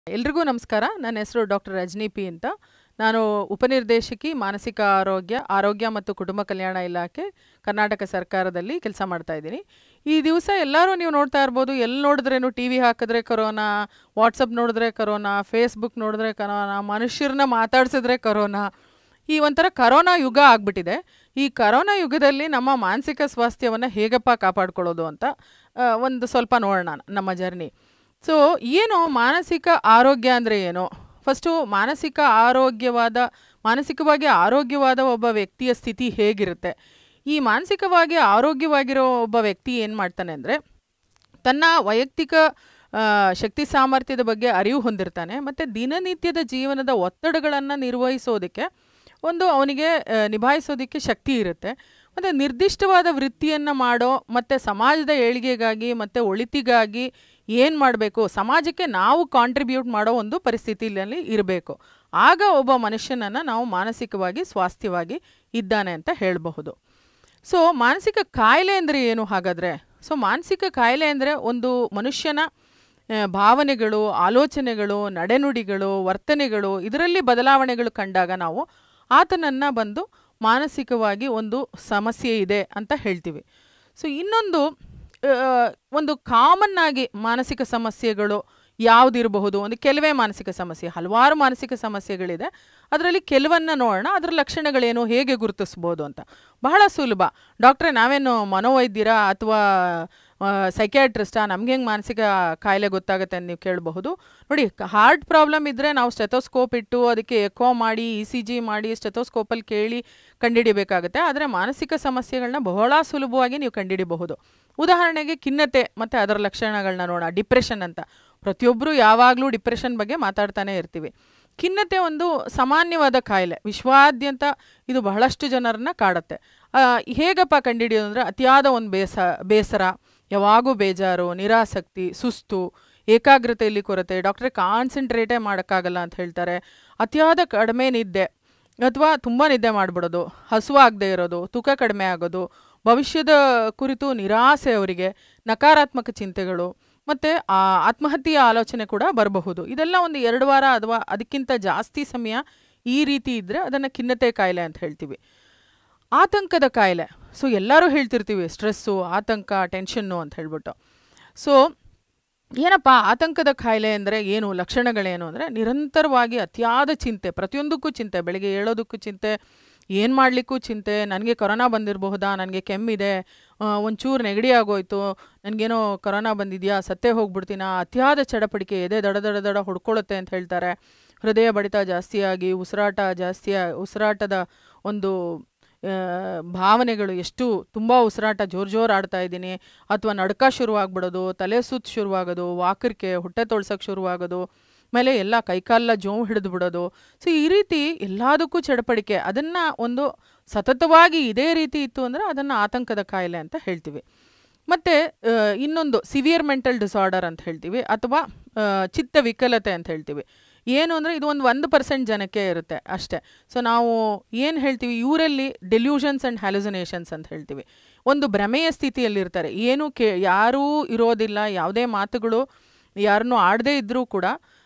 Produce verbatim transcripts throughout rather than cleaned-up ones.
ಎಲ್ರಿಗೂ ನಮಸ್ಕಾರ. ನನ್ನ ಹೆಸರು ಡಾಕ್ಟರ್ ರಜನಿ ಪಿ ಅಂತ. ನಾನು ಉಪನಿರ್ದೇಶಕಿ ಮಾನಸಿಕ ಆರೋಗ್ಯ ಆರೋಗ್ಯ ಮತ್ತು ಕುಟುಂಬ ಕಲ್ಯಾಣ ಇಲಾಖೆ ಕರ್ನಾಟಕ ಸರ್ಕಾರದಲ್ಲಿ ಕೆಲಸ ಮಾಡ್ತಾ ಇದ್ದೀನಿ. ಈ ದಿವಸ ಎಲ್ಲರೂ ನೀವು ನೋಡ್ತಾ ಇರ್ಬೋದು, ಎಲ್ಲಿ ನೋಡಿದ್ರೇನು ಟಿ ವಿ ಹಾಕಿದ್ರೆ ಕರೋನಾ, ವಾಟ್ಸಪ್ ನೋಡಿದ್ರೆ ಕರೋನಾ, ಫೇಸ್ಬುಕ್ ನೋಡಿದ್ರೆ ಕರೋನಾ, ಮನುಷ್ಯರನ್ನ ಮಾತಾಡ್ಸಿದ್ರೆ ಕರೋನಾ. ಈ ಒಂಥರ ಕರೋನಾ ಯುಗ ಆಗ್ಬಿಟ್ಟಿದೆ. ಈ ಕರೋನಾ ಯುಗದಲ್ಲಿ ನಮ್ಮ ಮಾನಸಿಕ ಸ್ವಾಸ್ಥ್ಯವನ್ನು ಹೇಗಪ್ಪ ಕಾಪಾಡ್ಕೊಳ್ಳೋದು ಅಂತ ಒಂದು ಸ್ವಲ್ಪ ನೋಡೋಣ ನಮ್ಮ ಜರ್ನಿ. ಸೊ ಏನು ಮಾನಸಿಕ ಆರೋಗ್ಯ ಅಂದರೆ ಏನು? ಫಸ್ಟು ಮಾನಸಿಕ ಆರೋಗ್ಯವಾದ ಮಾನಸಿಕವಾಗಿ ಆರೋಗ್ಯವಾದ ಒಬ್ಬ ವ್ಯಕ್ತಿಯ ಸ್ಥಿತಿ ಹೇಗಿರುತ್ತೆ? ಈ ಮಾನಸಿಕವಾಗಿ ಆರೋಗ್ಯವಾಗಿರೋ ಒಬ್ಬ ವ್ಯಕ್ತಿ ಏನು ಮಾಡ್ತಾನೆ ಅಂದರೆ, ತನ್ನ ವೈಯಕ್ತಿಕ ಶಕ್ತಿ ಸಾಮರ್ಥ್ಯದ ಬಗ್ಗೆ ಅರಿವು ಹೊಂದಿರ್ತಾನೆ. ಮತ್ತು ದಿನನಿತ್ಯದ ಜೀವನದ ಒತ್ತಡಗಳನ್ನು ನಿರ್ವಹಿಸೋದಕ್ಕೆ ಒಂದು ಅವನಿಗೆ ನಿಭಾಯಿಸೋದಕ್ಕೆ ಶಕ್ತಿ ಇರುತ್ತೆ. ಮತ್ತು ನಿರ್ದಿಷ್ಟವಾದ ವೃತ್ತಿಯನ್ನು ಮಾಡೋ ಮತ್ತು ಸಮಾಜದ ಏಳಿಗೆಗಾಗಿ ಮತ್ತು ಒಳಿತಿಗಾಗಿ ಏನು ಮಾಡಬೇಕು, ಸಮಾಜಕ್ಕೆ ನಾವು ಕಾಂಟ್ರಿಬ್ಯೂಟ್ ಮಾಡೋ ಒಂದು ಪರಿಸ್ಥಿತಿಯಲ್ಲಿ ಇರಬೇಕು. ಆಗ ಒಬ್ಬ ಮನುಷ್ಯನನ್ನು ನಾವು ಮಾನಸಿಕವಾಗಿ ಸ್ವಾಸ್ಥ್ಯವಾಗಿ ಇದ್ದಾನೆ ಅಂತ ಹೇಳಬಹುದು. ಸೊ ಮಾನಸಿಕ ಕಾಯಿಲೆ ಅಂದರೆ ಏನು ಹಾಗಾದರೆ? ಸೊ ಮಾನಸಿಕ ಕಾಯಿಲೆ ಅಂದರೆ ಒಂದು ಮನುಷ್ಯನ ಭಾವನೆಗಳು, ಆಲೋಚನೆಗಳು, ನಡೆನುಡಿಗಳು, ವರ್ತನೆಗಳು ಇದರಲ್ಲಿ ಬದಲಾವಣೆಗಳು ಕಂಡಾಗ ನಾವು ಆತನನ್ನು ಬಂದು ಮಾನಸಿಕವಾಗಿ ಒಂದು ಸಮಸ್ಯೆ ಇದೆ ಅಂತ ಹೇಳ್ತೀವಿ. ಸೊ ಇನ್ನೊಂದು ಒಂದು ಕಾಮನ್ ಆಗಿ ಮಾನಸಿಕ ಸಮಸ್ಯೆಗಳು ಯಾವುದಿರಬಹುದು? ಒಂದು ಕೆಲವೇ ಮಾನಸಿಕ ಸಮಸ್ಯೆ, ಹಲವಾರು ಮಾನಸಿಕ ಸಮಸ್ಯೆಗಳಿದೆ. ಅದರಲ್ಲಿ ಕೆಲವನ್ನ ನೋಡೋಣ, ಅದರ ಲಕ್ಷಣಗಳೇನು, ಹೇಗೆ ಗುರುತಿಸ್ಬೋದು ಅಂತ. ಬಹಳ ಸುಲಭ. ಡಾಕ್ಟ್ರೇ, ನಾವೇನು ಮನೋವೈದ್ಯರ ಅಥವಾ ಸೈಕ್ಯಾಟ್ರಿಸ್ಟಾ, ನಮ್ಗೆ ಹೆಂಗೆ ಮಾನಸಿಕ ಕಾಯಿಲೆ ಗೊತ್ತಾಗುತ್ತೆ ಅಂತ ನೀವು ಕೇಳಬಹುದು. ನೋಡಿ, ಹಾರ್ಟ್ ಪ್ರಾಬ್ಲಮ್ ಇದ್ದರೆ ನಾವು ಸ್ಟೆಥೋಸ್ಕೋಪ್ ಇಟ್ಟು ಅದಕ್ಕೆ ಎಕೋ ಮಾಡಿ, ಇ ಸಿ ಜಿ ಮಾಡಿ, ಸ್ಟೆಥೋಸ್ಕೋಪಲ್ಲಿ ಕೇಳಿ ಕಂಡುಹಿಡಿಬೇಕಾಗುತ್ತೆ. ಆದರೆ ಮಾನಸಿಕ ಸಮಸ್ಯೆಗಳನ್ನ ಬಹಳ ಸುಲಭವಾಗಿ ನೀವು ಕಂಡುಹಿಡಿಬಹುದು. ಉದಾಹರಣೆಗೆ ಖಿನ್ನತೆ ಮತ್ತು ಅದರ ಲಕ್ಷಣಗಳನ್ನ ನೋಡೋಣ. ಡಿಪ್ರೆಷನ್ ಅಂತ ಪ್ರತಿಯೊಬ್ಬರು ಯಾವಾಗಲೂ ಡಿಪ್ರೆಷನ್ ಬಗ್ಗೆ ಮಾತಾಡ್ತಾನೆ ಇರ್ತೀವಿ. ಖಿನ್ನತೆ ಒಂದು ಸಾಮಾನ್ಯವಾದ ಕಾಯಿಲೆ, ವಿಶ್ವಾದ್ಯಂತ ಇದು ಬಹಳಷ್ಟು ಜನರನ್ನ ಕಾಡುತ್ತೆ. ಹೇಗಪ್ಪ ಕಂಡುಹಿಡಿಯೋದು ಅಂದರೆ, ಅತಿಯಾದ ಒಂದು ಬೇಸ ಬೇಸರ ಯಾವಾಗೂ ಬೇಜಾರು, ನಿರಾಸಕ್ತಿ, ಸುಸ್ತು, ಏಕಾಗ್ರತೆಯಲ್ಲಿ ಕೊರತೆ, ಡಾಕ್ಟ್ರೇ ಕಾನ್ಸಂಟ್ರೇಟೇ ಮಾಡೋಕ್ಕಾಗಲ್ಲ ಅಂತ ಹೇಳ್ತಾರೆ. ಅತಿಯಾದ ಕಡಿಮೆ ನಿದ್ದೆ ಅಥವಾ ತುಂಬ ನಿದ್ದೆ ಮಾಡಿಬಿಡೋದು, ಹಸುವಾಗದೇ ಇರೋದು, ತೂಕ ಕಡಿಮೆ ಆಗೋದು, ಭವಿಷ್ಯದ ಕುರಿತು ನಿರಾಸೆ, ಅವರಿಗೆ ನಕಾರಾತ್ಮಕ ಚಿಂತೆಗಳು, ಮತ್ತು ಆತ್ಮಹತ್ಯೆಯ ಆಲೋಚನೆ ಕೂಡ ಬರಬಹುದು. ಇದೆಲ್ಲ ಒಂದು ಎರಡು ವಾರ ಅಥವಾ ಅದಕ್ಕಿಂತ ಜಾಸ್ತಿ ಸಮಯ ಈ ರೀತಿ ಇದ್ದರೆ ಅದನ್ನು ಖಿನ್ನತೆ ಕಾಯಿಲೆ ಅಂತ ಹೇಳ್ತೀವಿ. ಆತಂಕದ ಕಾಯಿಲೆ, ಸೊ ಎಲ್ಲರೂ ಹೇಳ್ತಿರ್ತೀವಿ ಸ್ಟ್ರೆಸ್ಸು, ಆತಂಕ, ಟೆನ್ಷನ್ನು ಅಂತ ಹೇಳ್ಬಿಟ್ಟು. ಸೊ ಏನಪ್ಪ ಆತಂಕದ ಕಾಯಿಲೆ ಅಂದರೆ ಏನು, ಲಕ್ಷಣಗಳೇನು ಅಂದರೆ, ನಿರಂತರವಾಗಿ ಅತಿಯಾದ ಚಿಂತೆ, ಪ್ರತಿಯೊಂದಕ್ಕೂ ಚಿಂತೆ, ಬೆಳಗ್ಗೆ ಏಳೋದಕ್ಕೂ ಚಿಂತೆ, ಏನು ಮಾಡಲಿಕ್ಕೂ ಚಿಂತೆ, ನನಗೆ ಕೊರೋನಾ ಬಂದಿರಬಹುದಾ, ನನಗೆ ಕೆಮ್ಮಿದೆ, ಒಂಚೂರು ನೆಗಡಿ ಆಗೋಯ್ತು, ನನಗೇನೋ ಕೊರೋನಾ ಬಂದಿದೆಯಾ, ಸತ್ತೇ ಹೋಗ್ಬಿಡ್ತೀನಾ, ಅತಿಯಾದ ಚಡಪಡಿಕೆ, ಎದೆ ದಡ ದಡ ದಡ ಹೊಡ್ಕೊಳ್ಳುತ್ತೆ ಅಂತ ಹೇಳ್ತಾರೆ. ಹೃದಯ ಬಡಿತ ಜಾಸ್ತಿಯಾಗಿ, ಉಸಿರಾಟ ಜಾಸ್ತಿ, ಉಸಿರಾಟದ ಒಂದು ಭಾವನೆಗಳು, ಎಷ್ಟು ತುಂಬ ಉಸಿರಾಟ ಜೋರು ಜೋರು ಆಡ್ತಾ ಇದ್ದೀನಿ, ಅಥವಾ ನಡ್ಕ ಶುರುವಾಗ್ಬಿಡೋದು, ತಲೆ ಸುತ್ತು ಶುರುವಾಗೋದು, ವಾಕರಿಕೆ, ಹೊಟ್ಟೆ ತೊಳ್ಸೋಕ್ಕೆ ಶುರುವಾಗೋದು, ಆಮೇಲೆ ಎಲ್ಲ ಕೈಕಾಲ ಜೋವು ಹಿಡಿದು ಬಿಡೋದು. ಸೊ ಈ ರೀತಿ ಎಲ್ಲದಕ್ಕೂ ಚಡಪಡಿಕೆ, ಅದನ್ನು ಒಂದು ಸತತವಾಗಿ ಇದೇ ರೀತಿ ಇತ್ತು ಅಂದರೆ ಅದನ್ನು ಆತಂಕದ ಕಾಯಿಲೆ ಅಂತ ಹೇಳ್ತೀವಿ. ಮತ್ತು ಇನ್ನೊಂದು ಸಿವಿಯರ್ ಮೆಂಟಲ್ ಡಿಸಾರ್ಡರ್ ಅಂತ ಹೇಳ್ತೀವಿ, ಅಥವಾ ಚಿತ್ತ ವಿಕಲತೆ ಅಂತ ಹೇಳ್ತೀವಿ. ಏನು ಅಂದರೆ, ಇದು ಒಂದು ಒಂದು ಪರ್ಸೆಂಟ್ ಜನಕ್ಕೆ ಇರುತ್ತೆ ಅಷ್ಟೇ. ಸೊ ನಾವು ಏನು ಹೇಳ್ತೀವಿ, ಇವರಲ್ಲಿ ಡೆಲ್ಯೂಷನ್ಸ್ ಆ್ಯಂಡ್ ಹ್ಯಾಲುಸಿನೇಷನ್ಸ್ ಅಂತ ಹೇಳ್ತೀವಿ. ಒಂದು ಭ್ರಮೆಯ ಸ್ಥಿತಿಯಲ್ಲಿರ್ತಾರೆ, ಏನೂ ಕೇ ಯಾರೂ ಇರೋದಿಲ್ಲ, ಯಾವುದೇ ಮಾತುಗಳು ಯಾರನ್ನೂ ಆಡದೇ ಇದ್ದರೂ ಕೂಡ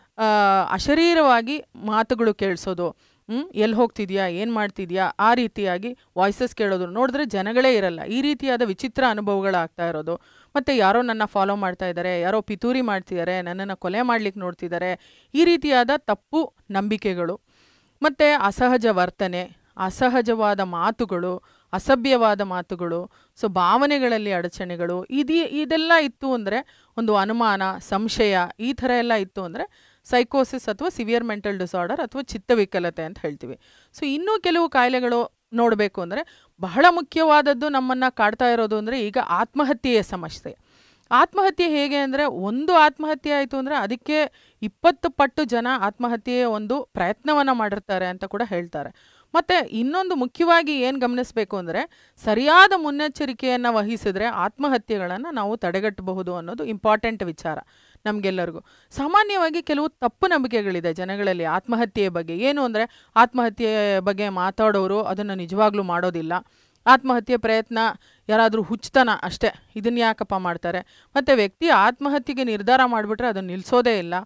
ಅಶರೀರವಾಗಿ ಮಾತುಗಳು ಕೇಳಿಸೋದು, ಎಲ್ಲಿ ಹೋಗ್ತಿದ್ಯಾ, ಏನು ಮಾಡ್ತಿದ್ಯಾ, ಆ ರೀತಿಯಾಗಿ ವಾಯ್ಸಸ್ ಕೇಳೋದು, ನೋಡಿದ್ರೆ ಜನಗಳೇ ಇರಲ್ಲ, ಈ ರೀತಿಯಾದ ವಿಚಿತ್ರ ಅನುಭವಗಳಾಗ್ತಾ ಇರೋದು. ಮತ್ತು ಯಾರೋ ನನ್ನ ಫಾಲೋ ಮಾಡ್ತಾ ಇದ್ದಾರೆ, ಯಾರೋ ಪಿತೂರಿ ಮಾಡ್ತಿದ್ದಾರೆ, ನನ್ನನ್ನು ಕೊಲೆ ಮಾಡ್ಲಿಕ್ಕೆ ನೋಡ್ತಿದ್ದಾರೆ, ಈ ರೀತಿಯಾದ ತಪ್ಪು ನಂಬಿಕೆಗಳು, ಮತ್ತು ಅಸಹಜ ವರ್ತನೆ, ಅಸಹಜವಾದ ಮಾತುಗಳು, ಅಸಭ್ಯವಾದ ಮಾತುಗಳು, ಸೊ ಭಾವನೆಗಳಲ್ಲಿ ಅಡಚಣೆಗಳು, ಇದು ಇದೆಲ್ಲ ಇತ್ತು ಅಂದರೆ, ಒಂದು ಅನುಮಾನ, ಸಂಶಯ, ಈ ಥರ ಎಲ್ಲ ಇತ್ತು ಅಂದರೆ ಸೈಕೋಸಿಸ್ ಅಥವಾ ಸಿವಿಯರ್ ಮೆಂಟಲ್ ಡಿಸಾರ್ಡರ್ ಅಥವಾ ಚಿತ್ತವಿಕಲತೆ ಅಂತ ಹೇಳ್ತೀವಿ. ಸೊ ಇನ್ನೂ ಕೆಲವು ಕಾಯಿಲೆಗಳು ನೋಡಬೇಕು ಅಂದರೆ, ಬಹಳ ಮುಖ್ಯವಾದದ್ದು ನಮ್ಮನ್ನು ಕಾಡ್ತಾ ಇರೋದು ಅಂದರೆ ಈಗ ಆತ್ಮಹತ್ಯೆಯ ಸಮಸ್ಯೆ. ಆತ್ಮಹತ್ಯೆ ಹೇಗೆ ಅಂದರೆ, ಒಂದು ಆತ್ಮಹತ್ಯೆ ಆಯಿತು ಅಂದರೆ ಅದಕ್ಕೆ ಇಪ್ಪತ್ತು ಪಟ್ಟು ಜನ ಆತ್ಮಹತ್ಯೆಯ ಒಂದು ಪ್ರಯತ್ನವನ್ನು ಮಾಡಿರ್ತಾರೆ ಅಂತ ಕೂಡ ಹೇಳ್ತಾರೆ. ಮತ್ತು ಇನ್ನೊಂದು ಮುಖ್ಯವಾಗಿ ಏನು ಗಮನಿಸಬೇಕು ಅಂದರೆ, ಸರಿಯಾದ ಮುನ್ನೆಚ್ಚರಿಕೆಯನ್ನು ವಹಿಸಿದ್ರೆ ಆತ್ಮಹತ್ಯೆಗಳನ್ನು ನಾವು ತಡೆಗಟ್ಟಬಹುದು ಅನ್ನೋದು ಇಂಪಾರ್ಟೆಂಟ್ ವಿಚಾರ ನಮಗೆಲ್ಲರಿಗೂ. ಸಾಮಾನ್ಯವಾಗಿ ಕೆಲವು ತಪ್ಪು ನಂಬಿಕೆಗಳಿದೆ ಜನಗಳಲ್ಲಿ ಆತ್ಮಹತ್ಯೆಯ ಬಗ್ಗೆ. ಏನು ಅಂದರೆ, ಆತ್ಮಹತ್ಯೆ ಬಗ್ಗೆ ಮಾತಾಡೋರು ಅದನ್ನು ನಿಜವಾಗ್ಲೂ ಮಾಡೋದಿಲ್ಲ, ಆತ್ಮಹತ್ಯೆ ಪ್ರಯತ್ನ ಯಾರಾದರೂ ಹುಚ್ಚತನ ಅಷ್ಟೇ, ಇದನ್ನು ಯಾಕಪ್ಪ ಮಾಡ್ತಾರೆ. ಮತ್ತು ವ್ಯಕ್ತಿ ಆತ್ಮಹತ್ಯೆಗೆ ನಿರ್ಧಾರ ಮಾಡಿಬಿಟ್ರೆ ಅದನ್ನು ನಿಲ್ಲಿಸೋದೇ ಇಲ್ಲ.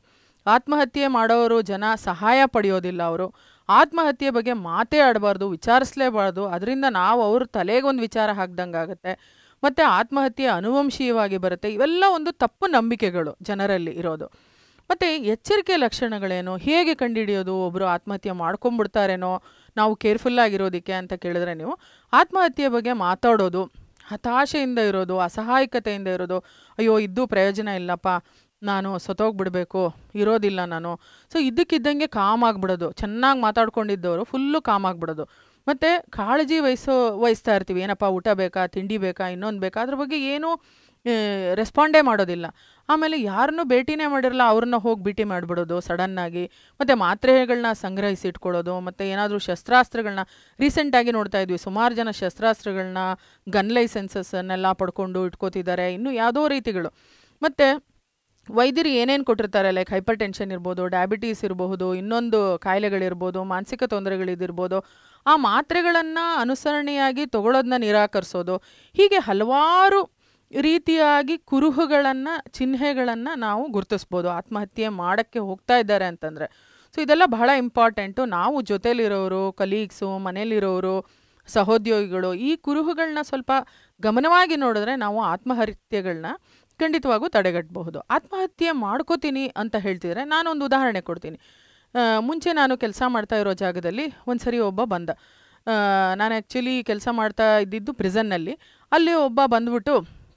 ಆತ್ಮಹತ್ಯೆ ಮಾಡೋರು ಜನ ಸಹಾಯ ಪಡೆಯೋದಿಲ್ಲ. ಅವರು ಆತ್ಮಹತ್ಯೆ ಬಗ್ಗೆ ಮಾತೇ ಆಡಬಾರ್ದು, ವಿಚಾರಿಸಲೇಬಾರ್ದು. ಅದರಿಂದ ನಾವು ಅವ್ರ ತಲೆಗೊಂದು ವಿಚಾರ ಹಾಕ್ದಂಗೆ ಆಗುತ್ತೆ. ಮತ್ತು ಆತ್ಮಹತ್ಯೆ ಅನುವಂಶೀಯವಾಗಿ ಬರುತ್ತೆ. ಇವೆಲ್ಲ ಒಂದು ತಪ್ಪು ನಂಬಿಕೆಗಳು ಜನರಲ್ಲಿ ಇರೋದು. ಮತ್ತು ಎಚ್ಚರಿಕೆ ಲಕ್ಷಣಗಳೇನು, ಹೇಗೆ ಕಂಡುಹಿಡಿಯೋದು ಒಬ್ಬರು ಆತ್ಮಹತ್ಯೆ ಮಾಡ್ಕೊಂಡ್ಬಿಡ್ತಾರೇನೋ ನಾವು ಕೇರ್ಫುಲ್ಲಾಗಿರೋದಕ್ಕೆ ಅಂತ ಕೇಳಿದ್ರೆ, ನೀವು ಆತ್ಮಹತ್ಯೆ ಬಗ್ಗೆ ಮಾತಾಡೋದು, ಹತಾಶೆಯಿಂದ ಇರೋದು, ಅಸಹಾಯಕತೆಯಿಂದ ಇರೋದು, ಅಯ್ಯೋ ಇದ್ದು ಪ್ರಯೋಜನ ಇಲ್ಲಪ್ಪ, ನಾನು ಸತ್ತೋಗ್ಬಿಡ್ಬೇಕು, ಇರೋದಿಲ್ಲ ನಾನು. ಸೊ ಇದಕ್ಕಿದ್ದಂಗೆ ಕಾಮ್ ಆಗಿಬಿಡೋದು. ಚೆನ್ನಾಗಿ ಮಾತಾಡ್ಕೊಂಡಿದ್ದವರು ಫುಲ್ಲು ಕಾಮ್ ಆಗಿಬಿಡೋದು. ಮತ್ತು ಕಾಳಜಿ ವಹಿಸೋ ವಹಿಸ್ತಾ ಇರ್ತೀವಿ, ಏನಪ್ಪ ಊಟ ಬೇಕಾ, ತಿಂಡಿ ಬೇಕಾ, ಇನ್ನೊಂದು ಬೇಕಾ, ಅದ್ರ ಬಗ್ಗೆ ಏನೂ ರೆಸ್ಪಾಂಡೇ ಮಾಡೋದಿಲ್ಲ. ಆಮೇಲೆ ಯಾರನ್ನೂ ಭೇಟಿನೇ ಮಾಡಿರಲ್ಲ ಅವ್ರನ್ನ ಹೋಗಿ ಭೇಟಿ ಮಾಡಿಬಿಡೋದು ಸಡನ್ನಾಗಿ. ಮತ್ತು ಮಾತ್ರೆಗಳನ್ನ ಸಂಗ್ರಹಿಸಿ ಇಟ್ಕೊಳ್ಳೋದು, ಮತ್ತು ಏನಾದರೂ ಶಸ್ತ್ರಾಸ್ತ್ರಗಳನ್ನ ರೀಸೆಂಟಾಗಿ ನೋಡ್ತಾ ಇದ್ವಿ, ಸುಮಾರು ಜನ ಶಸ್ತ್ರಾಸ್ತ್ರಗಳನ್ನ ಗನ್ ಲೈಸೆನ್ಸಸ್ಸನ್ನೆಲ್ಲ ಪಡ್ಕೊಂಡು ಇಟ್ಕೋತಿದ್ದಾರೆ, ಇನ್ನೂ ಯಾವುದೋ ರೀತಿಗಳು. ಮತ್ತು ವೈದ್ಯರು ಏನೇನು ಕೊಟ್ಟಿರ್ತಾರೆ, ಲೈಕ್ ಹೈಪರ್ ಟೆನ್ಷನ್ ಇರ್ಬೋದು, ಡಯಾಬಿಟೀಸ್ ಇರಬಹುದು, ಇನ್ನೊಂದು ಕಾಯಿಲೆಗಳಿರ್ಬೋದು, ಮಾನಸಿಕ ತೊಂದರೆಗಳಿದಿರ್ಬೋದು, ಆ ಮಾತ್ರೆಗಳನ್ನು ಅನುಸರಣೆಯಾಗಿ ತಗೊಳ್ಳೋದನ್ನ ನಿರಾಕರಿಸೋದು, ಹೀಗೆ ಹಲವಾರು ರೀತಿಯಾಗಿ ಕುರುಹುಗಳನ್ನು, ಚಿಹ್ನೆಗಳನ್ನು ನಾವು ಗುರುತಿಸ್ಬೋದು ಆತ್ಮಹತ್ಯೆ ಮಾಡೋಕ್ಕೆ ಹೋಗ್ತಾ ಇದ್ದಾರೆ ಅಂತಂದರೆ. ಸೊ ಇದೆಲ್ಲ ಬಹಳ ಇಂಪಾರ್ಟೆಂಟು. ನಾವು ಜೊತೆಲಿರೋರು, ಕಲೀಗ್ಸು, ಮನೇಲಿರೋರು, ಸಹೋದ್ಯೋಗಿಗಳು ಈ ಕುರುಹುಗಳನ್ನ ಸ್ವಲ್ಪ ಗಮನವಾಗಿ ನೋಡಿದ್ರೆ ನಾವು ಆತ್ಮಹತ್ಯೆಗಳನ್ನ ಖಂಡಿತವಾಗೂ ತಡೆಗಟ್ಟಬಹುದು. ಆತ್ಮಹತ್ಯೆ ಮಾಡ್ಕೋತೀನಿ ಅಂತ ಹೇಳ್ತಿದ್ರೆ ನಾನೊಂದು ಉದಾಹರಣೆ ಕೊಡ್ತೀನಿ. ಮುಂಚೆ ನಾನು ಕೆಲಸ ಮಾಡ್ತಾ ಇರೋ ಜಾಗದಲ್ಲಿ ಒಂದು ಸರಿ ಒಬ್ಬ ಬಂದ. ನಾನು ಆ್ಯಕ್ಚುಲಿ ಕೆಲಸ ಮಾಡ್ತಾ ಇದ್ದಿದ್ದು ಪ್ರಿಸನ್ನಲ್ಲಿ. ಅಲ್ಲಿ ಒಬ್ಬ ಬಂದ್ಬಿಟ್ಟು,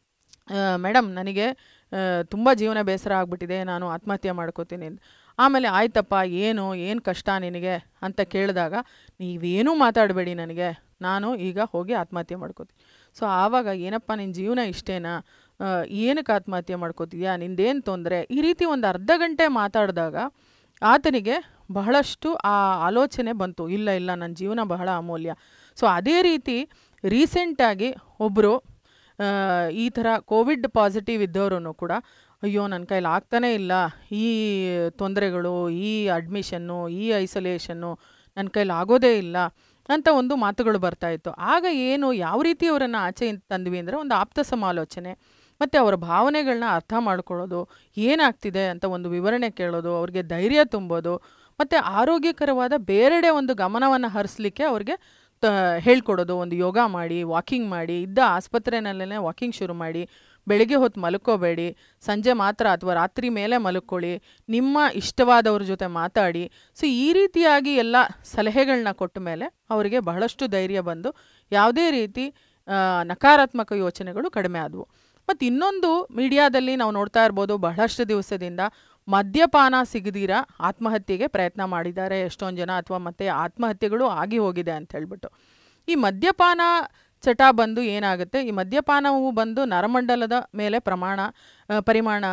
ಮೇಡಮ್ ನನಗೆ ತುಂಬ ಜೀವನ ಬೇಸರ ಆಗಿಬಿಟ್ಟಿದೆ, ನಾನು ಆತ್ಮಹತ್ಯೆ ಮಾಡ್ಕೋತೀನಿ. ಆಮೇಲೆ ಆಯ್ತಪ್ಪ, ಏನು ಏನು ಕಷ್ಟ ನಿನಗೆ ಅಂತ ಕೇಳಿದಾಗ, ನೀವೇನೂ ಮಾತಾಡಬೇಡಿ, ನನಗೆ ನಾನು ಈಗ ಹೋಗಿ ಆತ್ಮಹತ್ಯೆ ಮಾಡ್ಕೋತೀನಿ. ಸೊ ಆವಾಗ, ಏನಪ್ಪ ನಿನ್ನ ಜೀವನ ಇಷ್ಟೇನಾ, ಏನಕ್ಕೆ ಆತ್ಮಹತ್ಯೆ ಮಾಡ್ಕೋತಿದ್ಯಾ, ನಿಂದೇನು ತೊಂದರೆ, ಈ ರೀತಿ ಒಂದು ಅರ್ಧ ಗಂಟೆ ಮಾತಾಡಿದಾಗ ಆತನಿಗೆ ಬಹಳಷ್ಟು ಆ ಆಲೋಚನೆ ಬಂತು, ಇಲ್ಲ ಇಲ್ಲ ನನ್ನ ಜೀವನ ಬಹಳ ಅಮೂಲ್ಯ. ಸೊ ಅದೇ ರೀತಿ ರೀಸೆಂಟಾಗಿ ಒಬ್ಬರು ಈ ಥರ ಕೋವಿಡ್ ಪಾಸಿಟಿವ್ ಇದ್ದವರು ಕೂಡ, ಅಯ್ಯೋ ನನ್ನ ಕೈಲಿ ಆಗ್ತಾನೇ ಇಲ್ಲ, ಈ ತೊಂದರೆಗಳು, ಈ ಅಡ್ಮಿಷನ್ನು, ಈ ಐಸೋಲೇಷನ್ನು ನನ್ನ ಕೈಲಿ ಆಗೋದೇ ಇಲ್ಲ ಅಂತ ಒಂದು ಮಾತುಗಳು ಬರ್ತಾಯಿತ್ತು. ಆಗ ಏನು, ಯಾವ ರೀತಿ ಅವರನ್ನು ಆಚೆ ತಂದ್ವಿ ಅಂದರೆ, ಒಂದು ಆಪ್ತ ಸಮಾಲೋಚನೆ ಮತ್ತು ಅವರ ಭಾವನೆಗಳನ್ನ ಅರ್ಥ ಮಾಡ್ಕೊಳ್ಳೋದು, ಏನಾಗ್ತಿದೆ ಅಂತ ಒಂದು ವಿವರಣೆ ಕೇಳೋದು, ಅವ್ರಿಗೆ ಧೈರ್ಯ ತುಂಬೋದು, ಮತ್ತು ಆರೋಗ್ಯಕರವಾದ ಬೇರೆಡೆ ಒಂದು ಗಮನವನ್ನು ಹರಿಸಲಿಕ್ಕೆ ಅವ್ರಿಗೆ ತ ಹೇಳ್ಕೊಡೋದು. ಒಂದು ಯೋಗ ಮಾಡಿ, ವಾಕಿಂಗ್ ಮಾಡಿ, ಇದ್ದ ಆಸ್ಪತ್ರೆನಲ್ಲೇ ವಾಕಿಂಗ್ ಶುರು ಮಾಡಿ, ಬೆಳಿಗ್ಗೆ ಹೊತ್ತು ಮಲ್ಕೋಬೇಡಿ, ಸಂಜೆ ಮಾತ್ರ ಅಥವಾ ರಾತ್ರಿ ಮೇಲೆ ಮಲ್ಕೊಳ್ಳಿ, ನಿಮ್ಮ ಇಷ್ಟವಾದವ್ರ ಜೊತೆ ಮಾತಾಡಿ. ಸೊ ಈ ರೀತಿಯಾಗಿ ಎಲ್ಲ ಸಲಹೆಗಳನ್ನ ಕೊಟ್ಟ ಮೇಲೆ ಅವರಿಗೆ ಬಹಳಷ್ಟು ಧೈರ್ಯ ಬಂದು ಯಾವುದೇ ರೀತಿ ನಕಾರಾತ್ಮಕ ಯೋಚನೆಗಳು ಕಡಿಮೆ ಆದವು. ಮತ್ತು ಇನ್ನೊಂದು ಮೀಡಿಯಾದಲ್ಲಿ ನಾವು ನೋಡ್ತಾ ಇರ್ಬೋದು, ಬಹಳಷ್ಟು ದಿವಸದಿಂದ ಮದ್ಯಪಾನ ಸಿಗದಿರ ಆತ್ಮಹತ್ಯೆಗೆ ಪ್ರಯತ್ನ ಮಾಡಿದ್ದಾರೆ ಎಷ್ಟೊಂದು ಜನ, ಅಥವಾ ಮತ್ತೆ ಆತ್ಮಹತ್ಯೆಗಳು ಆಗಿ ಹೋಗಿದೆ ಅಂತ ಹೇಳ್ಬಿಟ್ಟು. ಈ ಮದ್ಯಪಾನ ಚಟ ಬಂದು ಏನಾಗುತ್ತೆ, ಈ ಮದ್ಯಪಾನವು ಬಂದು ನರಮಂಡಲದ ಮೇಲೆ ಪ್ರಮಾಣ ಪರಿಮಾಣ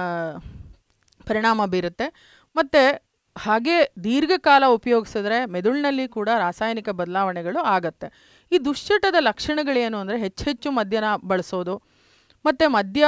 ಪರಿಣಾಮ ಬೀರುತ್ತೆ. ಮತ್ತು ಹಾಗೆ ದೀರ್ಘಕಾಲ ಉಪಯೋಗಿಸಿದ್ರೆ ಮೆದುಳಿನಲ್ಲಿ ಕೂಡ ರಾಸಾಯನಿಕ ಬದಲಾವಣೆಗಳು ಆಗತ್ತೆ. ಈ ದುಶ್ಚಟದ ಲಕ್ಷಣಗಳೇನು ಅಂದರೆ, ಹೆಚ್ಚು ಹೆಚ್ಚು ಮದ್ಯನ ಬಳಸೋದು, ಮತ್ತು ಮದ್ಯ